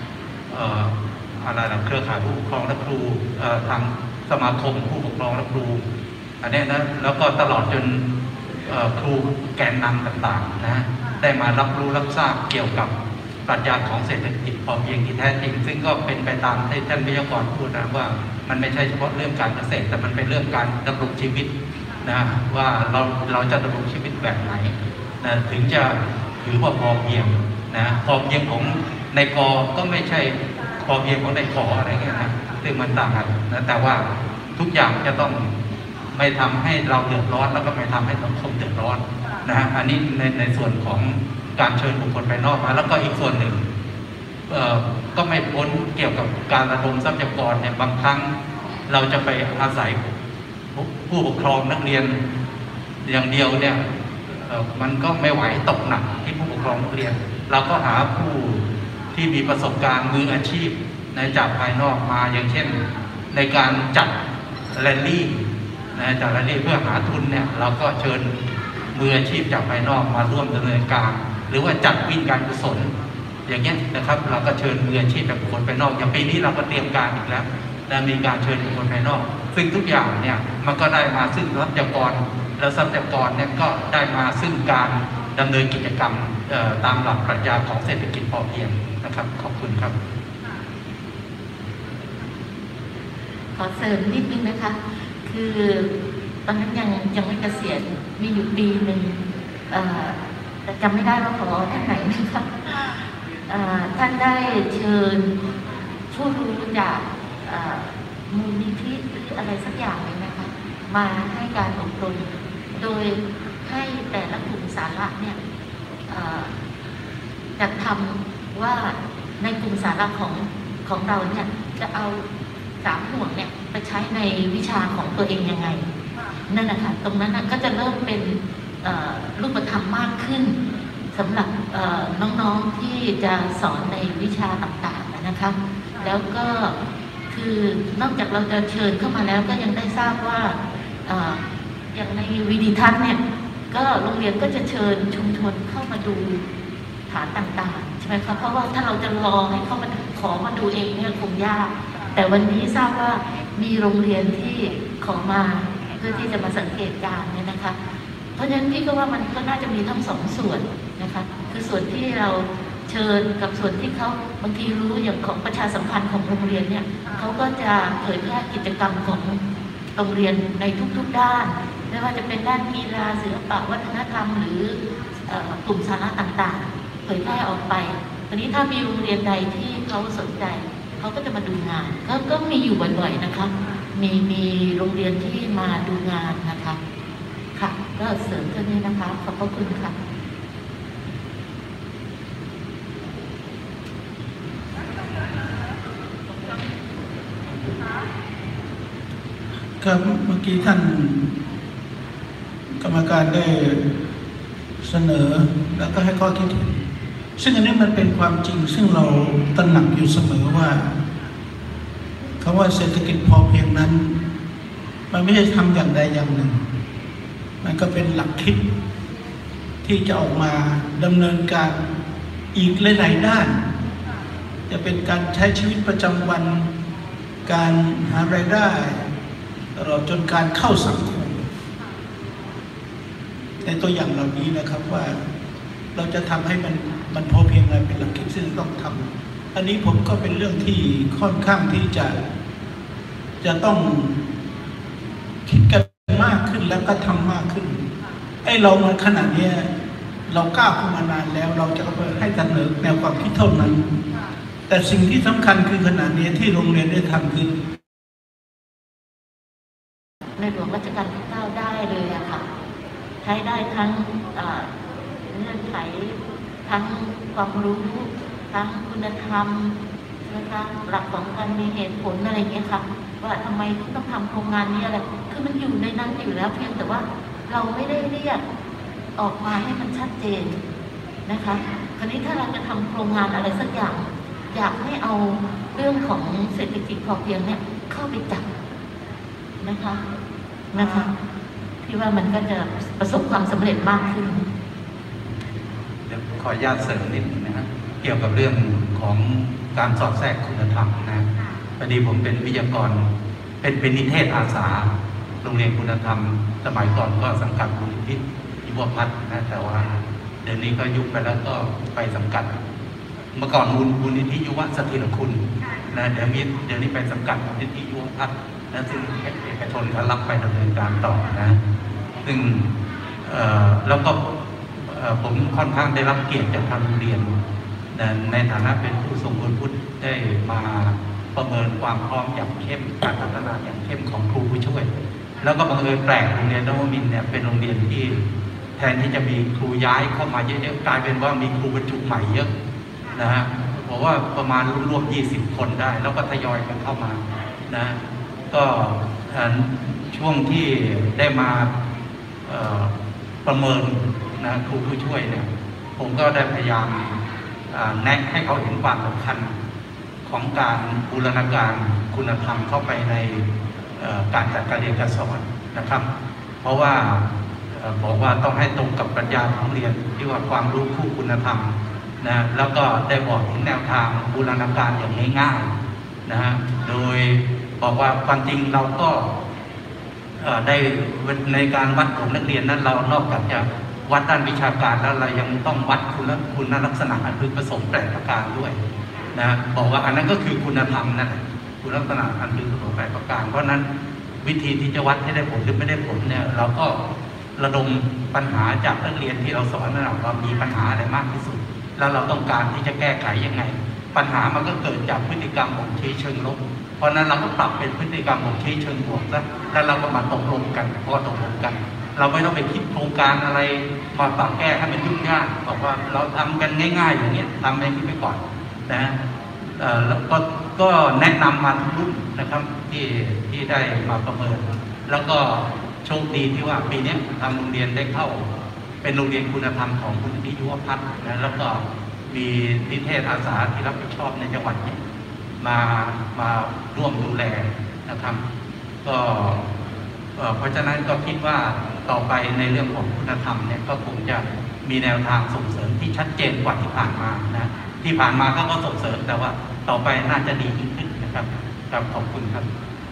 เครือข่ายผู้ปกครองและครูทางสมาคมผู้ปกครองและครูอันนี้นะแล้วก็ตลอดจนครูแกนนำต่างๆนะได้มารับรู้รับทราบเกี่ยวกับปรัชญาของเศรษฐกิจพอเพียงที่แท้จริงซึ่งก็เป็นไปตามที่ท่านวิทยากรพูดนะว่ามันไม่ใช่เฉพาะเรื่องการเกษตรแต่มันเป็นเรื่องการดำรงชีวิตนะว่าเราจะดำรงชีวิตแบบไหนนะถึงจะถือว่าพอเพียงนะพอเพียงของในกก็ไม่ใช่พอเพียงของในขออะไรเงี้ยนะซึ่งมันต่างกันนะแต่ว่าทุกอย่างจะต้องไม่ทำให้เราเดือดร้อนแล้วก็ไม่ทำให้สังคมเดือดร้อนนะฮะอันนี้ในส่วนของการเชิญบุคคลภายนอกมาแล้วก็อีกส่วนหนึ่งก็ไม่พ้นเกี่ยวกับการระดมทรัพยากรเนี่ยบางครั้งเราจะไปอาศัยผู้ปกครองนักเรียนอย่างเดียวเนี่ยมันก็ไม่ไหวตกหนักที่ผู้ปกครองนักเรียนเราก็หาผู้ที่มีประสบการณ์มืออาชีพในจากภายนอกมาอย่างเช่นในการจัดแรลลี่จากแรลลี่เพื่อหาทุนเนี่ยเราก็เชิญมืออาชีพจากภายนอกมาร่วมดำเนินการหรือว่าจัดวิ่งการกุศลอย่างเงี้ยนะครับเราก็เชิญมืออาชีพจากบุคคลภายนอกอย่างปีนี้เราก็เตรียมการอีกแล้วและมีการเชิญบุคคลภายนอกซึ่งทุกอย่างเนี่ยมันก็ได้มาซึ่งทรัพยากรแล้วทรัพยากรเนี่ยก็ได้มาซึ่งการดำเนินกิจกรรมตามหลักปรัชญาของเศรษฐกิจพอเพียงนะครับขอบคุณครับขอเสริมนิดนึงนะคะคือตอนนั้นยังไม่เกษียณมีอยู่ปีหนึ่งแต่จำไม่ได้ว่าขอท่านไหนนะคะท่านได้เชิญผู้รู้จากมูลนิธิหรืออะไรสักอย่างเลยนะคะมาให้การอบรมโดยให้แต่ละกลุ่มสาระเนี่ยจัดทำว่าในกลุ่มสาระของเราเนี่ยจะเอา3 ห่วงเนี่ยไปใช้ในวิชาของตัวเองยังไงนั่นแหละค่ะตรงนั้นก็จะเริ่มเป็นรูปธรรมมากขึ้นสำหรับน้องๆที่จะสอนในวิชาต่างๆนะคะแล้วก็คือนอกจากเราจะเชิญเข้ามาแล้วก็ยังได้ทราบว่าอย่างในวิดีทัศน์เนี่ยก็โรงเรียนก็จะเชิญชุมชนเข้ามาดูฐานต่างๆใช่ไหมคะเพราะว่าถ้าเราจะรอให้เขามาขอมาดูเองเนี่ยคงยากแต่วันนี้ทราบว่ามีโรงเรียนที่ขอมาเพื่อที่จะมาสังเกตการณ์เนี่ยนะคะเพราะฉะนั้นพี่ก็ว่ามันก็น่าจะมีทั้ง2 ส่วนนะคะคือส่วนที่เราเชิญกับส่วนที่เขาบางทีรู้อย่างของประชาสัมพันธ์ของโรงเรียนเนี่ยเขาก็จะเผยแพร่กิจกรรมของโรงเรียนในทุกๆด้านไม่ว่าจะเป็นด้านกีฬาศิลปะวัฒนธรรมหรือกลุ่มสาระต่างๆเผยแพร่ออกไปตอนนี้ถ้ามีโรงเรียนใดที่เขาสนใจเขาก็จะมาดูงานก็มีอยู่บ่อยๆนะคะมีโรงเรียนที่มาดูงานนะคะค่ะก็เสริมเท่านี้นะคะขอบพระคุณค่ะก็เมื่อกี้ท่านกรรมการได้เสนอแล้วก็ให้ข้อคิดเห็นซึ่งอันนี้มันเป็นความจริงซึ่งเราตระหนักอยู่เสมอว่าคำว่าเศรษฐกิจพอเพียงนั้นมันไม่ใช่ทำอย่างใดอย่างหนึ่งมันก็เป็นหลักคิดที่จะออกมาดำเนินการอีกหลายๆด้านจะเป็นการใช้ชีวิตประจำวันการหารายได้ตลอดจนการเข้าสังคมในตัวอย่างเหล่านี้นะครับว่าเราจะทำให้มันพอเพียงอะไรเป็นหลักคิดซึ่งต้องทำอันนี้ผมก็เป็นเรื่องที่ค่อนข้างที่จะต้องคิดกันมากขึ้นแล้วก็ทำมากขึ้นไอ้เรามันขนาดนี้เราก้าวขึ้นมานานแล้วเราจะไปให้เสนอแนวความคิดเท่านั้นแต่สิ่งที่สำคัญคือขนาดนี้ที่โรงเรียนได้ทำคือในหลวงรัชกาลที่ 9ได้เลยอะค่ะใช้ได้ทั้งเงื่อนไขทั้งความรู้ทั้งคุณธรรมนะคะหลักของการมีเหตุผลอะไรอย่างเงี้ยค่ะว่าทำไมต้องทำโครงงานนี้อะไรคือมันอยู่ในนั้นอยู่แล้วเพียงแต่ว่าเราไม่ได้เรียกออกมาให้มันชัดเจนนะคะคราวนี้ถ้าเราจะทำโครงงานอะไรสักอย่างอยากให้เอาเรื่องของเศรษฐกิจพอเพียงเนี่ยเข้าไปจับนะคะที่ว่ามันก็จะประสบความสำเร็จมากขึ้นเดี๋ยวขออนุญาตเสริมนิดนะครับเกี่ยวกับเรื่องของการสอดแทรกคุณธรรมนะพอดีผมเป็นวิทยากรเป็นนิเทศอาสาโรงเรียนคุณธรรมสมัยก่อนก็สังกัดมูลนิธิยุวพัฒน์นะแต่ว่าเดี๋ยวนี้ก็ยุบไปแล้วก็ไปสังกัดเมื่อก่อนมูลนิธิยุวสถิรคุณนะเดี๋ยวนี้ไปสังกัดมูลนิธิยุวพัฒน์นะซึ่งเอกชนเขารับไปดำเนินการต่อนะซึ่งแล้วก็ผมค่อนข้างได้รับเกียรติจากทางโรงเรียนในฐานะเป็นผู้ทรงคุณวุฒิได้มาประเมินความพร้อมอย่างเข้มการพัฒนาอย่างเข้มของครูผู้ช่วยแล้วก็บังเอิญแปลกโรงเรียนนวมินทร์เนี่ยเป็นโรงเรียนที่แทนที่จะมีครูย้ายเข้ามาเยอะๆกลายเป็นว่ามีครูบรรจุใหม่เยอะนะฮะบอกว่าประมาณรวม20 คนได้แล้วก็ทยอยกันเข้ามานะก็ช่วงที่ได้มาประเมินนะครูผู้ช่วยเนี่ยผมก็ได้พยายามแนะให้เขาเห็นความสำคัญของการบูรณาการคุณธรรมเข้าไปในการจัดการเรียนการสอนนะครับเพราะว่าบอกว่าต้องให้ตรงกับปรัชญาของเรียนที่ว่าความรู้คู่คุณธรรมนะแล้วก็ได้บอกถึงแนวทางบูรณาการอย่างง่ายๆนะฮะโดยบอกว่าความจริงเราก็ได้ในการวัดของนักเรียนนั้นเรานอกจากจะวัดด้านวิชาการแล้วเรายังต้องวัดคุณลักษณะอันพึงประสงค์8ประการด้วยนะบอกว่าอันนั้นก็คือคุณธรรมนั่นแหละคุณลักษณะอันพึงประสงค์8ประการเพราะนั้นวิธีที่จะวัดให้ได้ผลหรือไม่ได้ผลเนี่ยเราก็ระดมปัญหาจากนักเรียนที่เราสอนนั่นแหละว่ามีปัญหาอะไรมากที่สุดแล้วเราต้องการที่จะแก้ไขยังไงปัญหามันก็เกิดจากพฤติกรรมของชี้เชิงลบเพราะนั้นเราก็ปรับเป็นพฤติกรรมของชี้เชิงบวกแล้วเราก็มาตกลงกันพอตกลงกันเราไม่ต้องไปคิดโครงการอะไรมาปรับแก้ให้มันยุ่งยากบอกว่าเราทำกันง่ายๆอย่างนี้ทำไปที่ไปก่อนนะแล้วก็แนะนำมาทุกรุ่นนะครับที่ได้มาประเมินแล้วก็โชคดีที่ว่าปีนี้ทางโรงเรียนได้เข้าเป็นโรงเรียนคุณธรรมของมูลนิธิยุวพัฒน์นะแล้วก็มีนิเทศอาสาที่รับผิดชอบในจังหวัดนี้มาร่วมดูแลนะครับก็เพราะฉะนั้นก็คิดว่าต่อไปในเรื่องของคุณธรรมเนี่ยก็คงจะมีแนวทางส่งเสริมที่ชัดเจนกว่าที่ผ่านมานะที่ผ่านมาก็ส่งเสริมแต่ว่าต่อไปน่าจะดียิ่งขึ้นนะครับครับขอบคุณครับ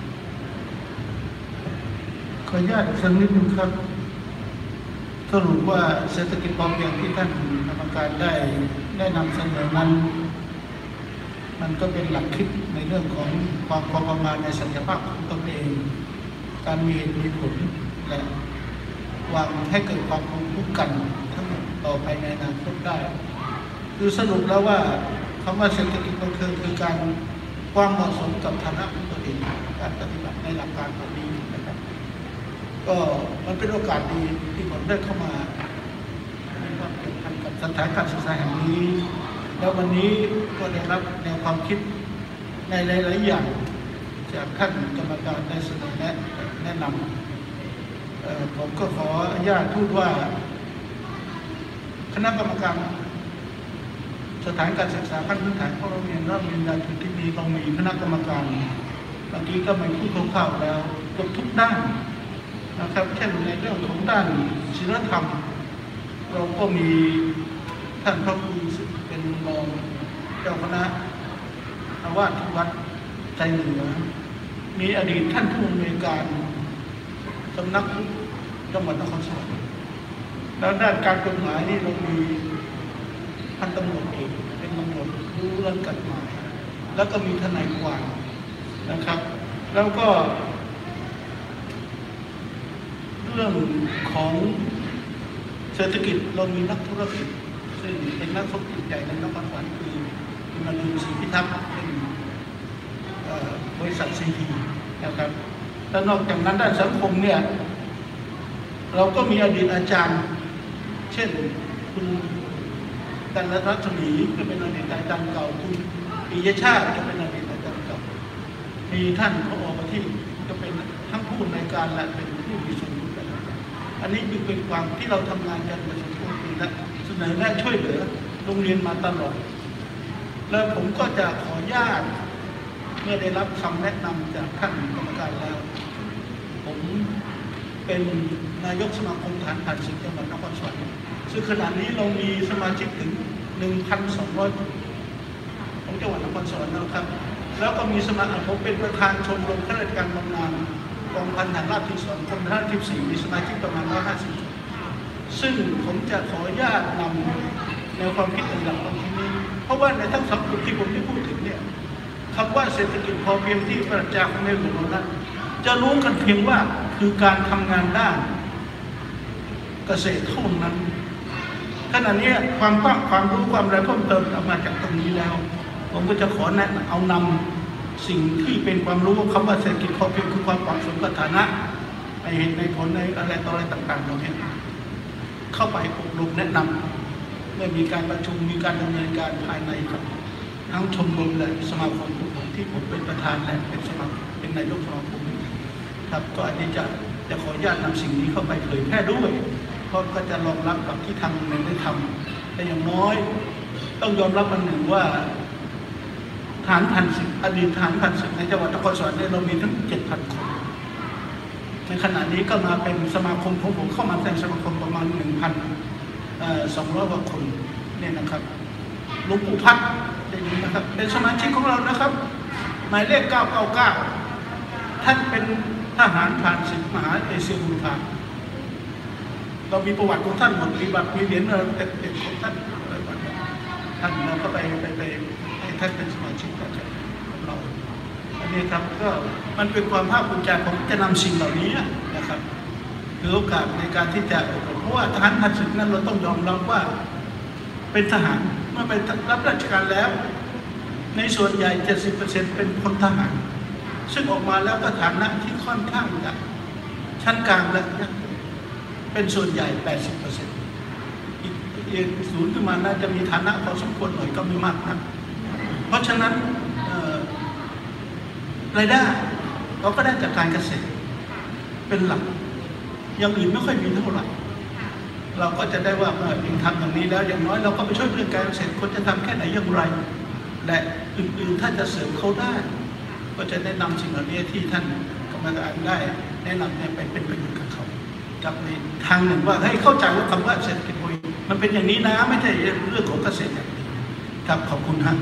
ขออนุญาตสักนิดนึงครับสรุปว่าเศรษฐกิจพอเพียงที่ท่านกรรมการได้นำเสนอนั้นมันก็เป็นหลักคิดในเรื่องของความพอประมาณในศักยภาพของตนเองการมีเหตุมีผลและวางให้เกิดความภูมิคุ้มกันทั้งต่อไปในอนาคตได้คือสรุปแล้วว่าคำว่าเศรษฐกิจพอเพียงคือการความเหมาะสมกับฐานะของตัวเองการปฏิบัติในหลักการแบบนี้นะครับก็มันเป็นโอกาสดีที่ผมได้เข้ามามีความเกี่ยวพันกับสถานการศึกษาแห่งนี้แล้ววันนี้ก็ได้รับแนวความคิดในหลายๆอย่างจากท่านกรรมการได้เสนอแนะแนะนำผมก็ขออนุญาตพูดว่าคณะกรรมการสถานการศึกษาขั้นพื้นฐานของโรงเรียนราชวิทยาลัยที่มีเรามีคณะกรรมการบางทีก็ไม่พูดคร่าวๆแล้วเกือบทุกด้านนะครับเช่นในเรื่องของด้านศีลธรรมเราก็มีท่านพระครูเป็นรองเจ้าคณะอาวาสที่วัดใจเหนือมีอดีตท่านผู้อำนวยการสำนักจังหวัดนครสวรรค์แล้วด้านการกฎหมายนี่เรามีพันตำรวจเอกเป็นตำรวจรู้เรื่องกฎหมายแล้วก็มีทนายความนะครับ แล้วก็เรื่องของเศรษฐกิจเรามีนักธุรกิจซึ่งเป็นนักธุรกิจใหญ่ในนครสวรรค์คือคุณมนูศรีพิทักษ์เป็นบริษัทซีทีนะครับแล้วนอกจากนั้นด้านสังคมเนี่ยเราก็มีอดีตอาจารย์เช่นคุณดันรัตมีก็เป็นอดีตอาจารย์เก่าคุณปิยชาติก็เป็นอดีตอาจารย์เก่ามีท่านผอ.ประทีปก็เป็นทั้งผู้ในการและเป็นผู้มีส่วนร่วมกันอันนี้เป็นความที่เราทำงานกันมาสมควรและเสนอแนะช่วยเหลือโรงเรียนมาตลอดแล้วผมก็จะขออนุญาตเมื่อได้รับคำแนะนำจากท่านกรรมการแล้วผมเป็นนายกสมาคมฐานผ่านศึกจังหวัดนครสวรรค์ซึ่งขณะนี้เรามีสมาชิกถึง 1,200 ของจังหวัดนครสวรรค์นะครับแล้วก็มีผมเป็นประธานชมรมข้าราชการบำนาญกองพันฐานราบที่2กรมฐานราบที่4มีสมาชิกประมาณ150ซึ่งผมจะขออนุญาตนำแนวความคิดต่างๆตรงนี้เพราะว่าในทั้ง2กลุ่มที่ผมได้พูดถึงเนี่ยคำว่าเศรษฐกิจพอเพียงที่ปรัชญาของในหลวงนั้นจะรู้กันเพียงว่าคือการทำงานด้านเกษตรเท่านั้นขณะนี้ความรู้ความอะไรเพิ่มเติมออกมาจากตรงนี้แล้วผมก็จะขอแนะเอานำสิ่งที่เป็นความรู้คำว่าเศรษฐกิจพอเพียงคือความเหมาะสมกับฐานะในเหตุในผลในอะไรต่ออะไรต่างๆเราเนี่ยเข้าไปอบรมแนะนำเมื่อมีการประชุมมีการดำเนินการภายในกับทั้งชมรมและสมาคมที่ผมเป็นประธานและเป็นนายกสมาคมครับก็อันนี้จะขออนุญาตนำสิ่งนี้เข้าไปเผยแพร่ด้วยเพราะก็จะรองรับกับที่ทางโรงเรียนได้ทำแต่อย่างน้อยต้องยอมรับอันหนึ่งว่าฐานพันศึกอดีตฐานพันศึกในจังหวัดนครสวรรค์เรามีทั้ง 7,000 คนในขณะนี้ก็มาเป็นสมาคมของผมเข้ามาแต่งสมาคมประมาณ 1,200 กว่าคนเนี่ยนะครับหลวงปู่พัดอย่างนี้นะครับเป็นสมาชิกของเรานะครับหมายเลข 999ท่านเป็นทหารผ่านศึกมหาเอเชียบุรพาเรามีประวัติของท่านหมดปฏิบัติมีเหรียญเราเด็กของท่านเราก็ไปให้ท่านเป็นสมาชิกของเราอันนี้ครับก็มันเป็นความภาคภูมิใจผมจะนำสิ่งเหล่านี้นะครับคือโอกาสในการที่จะเพราะว่าทหารผ่านศึกนั้นเราต้องยอมรับว่าเป็นทหารเมื่อไปรับราชการแล้วในส่วนใหญ่ 70% เป็นพลทหารซึ่งออกมาแล้วก็ฐานะที่ค่อนข้างจะชั้นกลางและเป็นส่วนใหญ่ 80%อีกศูนย์ขึ้นมาน่าจะมีฐานะพอสมควรหน่อยก็ไม่มากนักเพราะฉะนั้นรายได้เราก็ได้จากการเกษตรเป็นหลักอย่างอื่นไม่ค่อยมีเท่าไหร่เราก็จะได้ว่าเองทำอย่างนี้แล้วอย่างน้อยเราก็ไปช่วยเรื่องการเกษตรคนจะทำแค่ไหนอย่างไรและอื่นๆถ้าจะเสริมเขาได้ก็จะแนะนำสิ่งเหล่านี้ที่ท่านกรรมการได้แนะนำไปเป็นประโยชน์กับเขากับในทางหนึ่งว่าให้เข้าใจว่าคำว่าเศรษฐกิจพอเพียงมันเป็นอย่างนี้นะไม่ใช่เรื่องของเกษตรอย่างเดียวครับขอบคุณครับ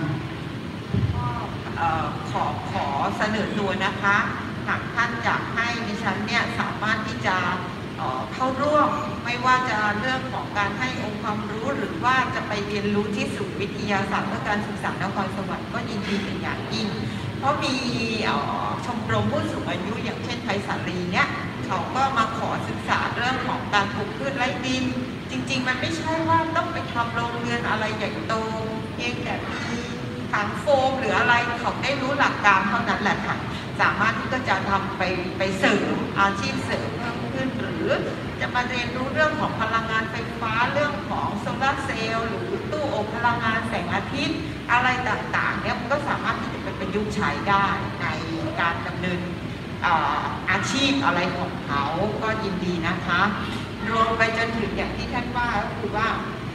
ขอเสนอตัวนะคะหากท่านอยากให้ดิฉันเนี่ยสามารถที่จะเข้าร่วมไม่ว่าจะเรื่องของการให้องค์ความรู้หรือว่าจะไปเรียนรู้ที่ศูนย์วิทยาศาสตร์เพื่อการศึกษานครสวรรค์ก็ยินดีเป็นอย่างยิ่งเพราะมีชมรมผู้สูงอายุอย่างเช่นไทยสาลีเนี่ยเขาก็มาขอศึกษาเรื่องของการปลูกพืชไร้ดินจริงๆมันไม่ใช่ว่าต้องไปทำโรงเรียนอะไรใหญ่โตเพียงแต่มีถังโฟมหรืออะไรเขาได้รู้หลักการเท่านั้นแหละค่ะสามารถที่จะทำไปเสริมอาชีพเสริมเพิ่มขึ้นหรือจะมาเรียนรู้เรื่องของพลังงานไฟฟ้าเรื่องของโซลาร์เซลล์หรือตู้อบพลังงานแสงอาทิตย์อะไรต่างๆเนี่ยมันก็สามารถที่จะเป็นประยุกต์ใช้ได้ในการดำเนินอาชีพอะไรของเขาก็ยินดีนะคะรวมไปจนถึงอย่างที่ท่านว่าก็คือว่า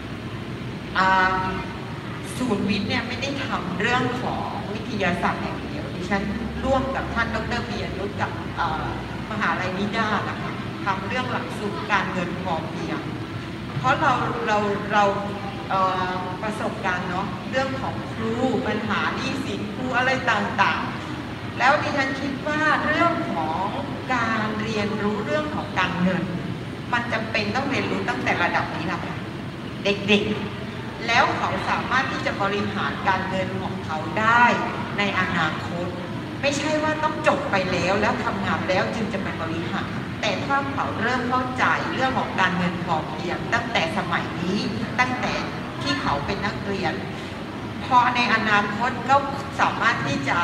ศูนย์วิทย์เนี่ยไม่ได้ทำเรื่องของวิทยาศาสตร์อย่างเดียวดิฉันร่วมกับท่านดร.ปิยนุชกับมหาลัยนิด้านะคะทำเรื่องหลักสูตรการเงินพอเพียงเพราะเราประสบการณ์เนาะเรื่องของครูปัญหาหนี้สินครูอะไรต่างๆแล้วดิฉันคิดว่าเรื่องของการเรียนรู้เรื่องของการเงินมันจำเป็นต้องเรียนรู้ตั้งแต่ระดับนี้แหละค่ะเด็กๆแล้วเขาสามารถที่จะบริหารการเงินของเขาได้ในอนาคตไม่ใช่ว่าต้องจบไปแล้วทำงานแล้วจึงจะไปบริหารแต่ถ้าเขาเริ่มเข้าใจเรื่องของการเงินพอเพียงตั้งแต่สมัยนี้ตั้งแต่ที่เขาเป็นนักเรียนพอในอนาคตก็สามารถที่จะ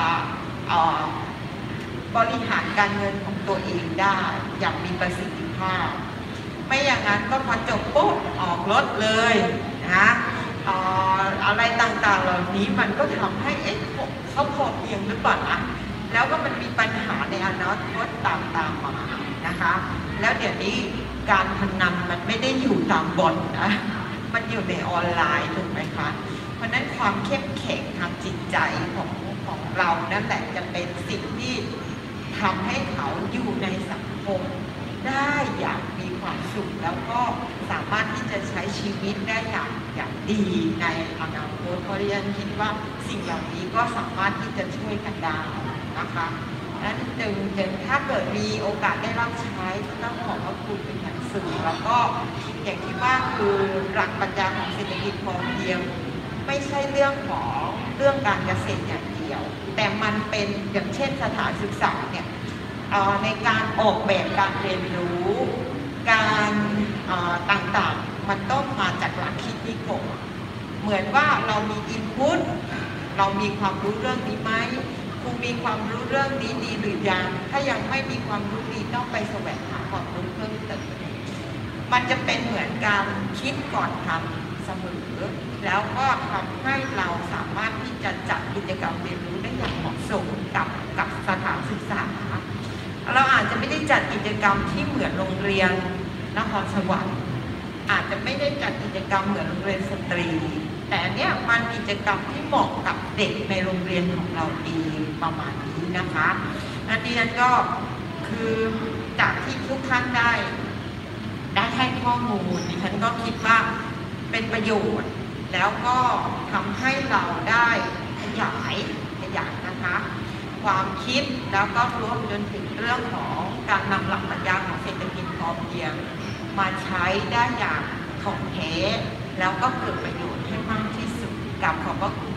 บริหารการเงินของตัวเองได้อย่างมีประสิทธิภาพไม่อย่างนั้นก็พอจบปุ๊บออกรถเลยนะอะไรต่างๆเหล่านี้มันก็ทำให้เขาพอเพียงหรือเปล่านะแล้วก็มันมีปัญหาในอนาคตตามมานะคะแล้วเดี๋ยวนี้การพนันมันไม่ได้อยู่ตามบ่อนนะมันอยู่ในออนไลน์ถูกไหมคะเพราะนั้นความเข้มแข็งทางจิตใจของเรานั่นแหละจะเป็นสิ่งที่ทำให้เขาอยู่ในสังคมได้อย่างมีความสุขแล้วก็สามารถที่จะใช้ชีวิตได้อย่างดีในอนาคตเพราะฉะนั้นคิดว่าสิ่งเหล่านี้ก็สามารถที่จะช่วยกันได้นะคะนั้นจึงถ้าเกิดมีโอกาสได้รับใช้ก็ต้องขอบพระคุณเป็นอย่างสูงแล้วก็อย่างที่ว่าคือหลักปรัชญาของเศรษฐกิจพอเพียงไม่ใช่เรื่องการเกษตรอย่างเดียวแต่มันเป็นอย่างเช่นสถานศึกษาเนี่ยในการออกแบบการเรียนรู้การต่างๆมันต้องมาจากหลักคิดนี้ก่อนเหมือนว่าเรามีอินพุตเรามีความรู้เรื่องนี้ไหมครูมีความรู้เรื่องนี้ดีหรือยังถ้ายังไม่มีความรู้ดีต้องไปแสวงหาความรู้เพิ่มเติมมันจะเป็นเหมือนการคิดก่อนทำเสมอแล้วก็ทำให้เราสามารถที่จะจัดกิจกรรมเรียนรู้ได้อย่างเหมาะสมกับสถานศึกษาเราอาจจะไม่ได้จัดกิจกรรมที่เหมือนโรงเรียนนครสวรรค์อาจจะไม่ได้จัดกิจกรรมเหมือนโรงเรียนสตรีแต่เนี่ยมันกิจกรรมที่เหมาะกับเด็กในโรงเรียนของเราเองประมาณนี้นะคะอันนี้ก็คือจากที่ทุกท่านได้ให้ข้อมูลดิฉันก็คิดว่าเป็นประโยชน์แล้วก็ทำให้เราได้ขยายนะคะความคิดแล้วก็รวมจนถึงเรื่องของการนำหลักปรัชญาของเศรษฐกิจพอเพียงมาใช้ได้อย่างถ่องแท้แล้วก็เกิดประโยชน์ให้มากที่สุดกับขอบพระคุณ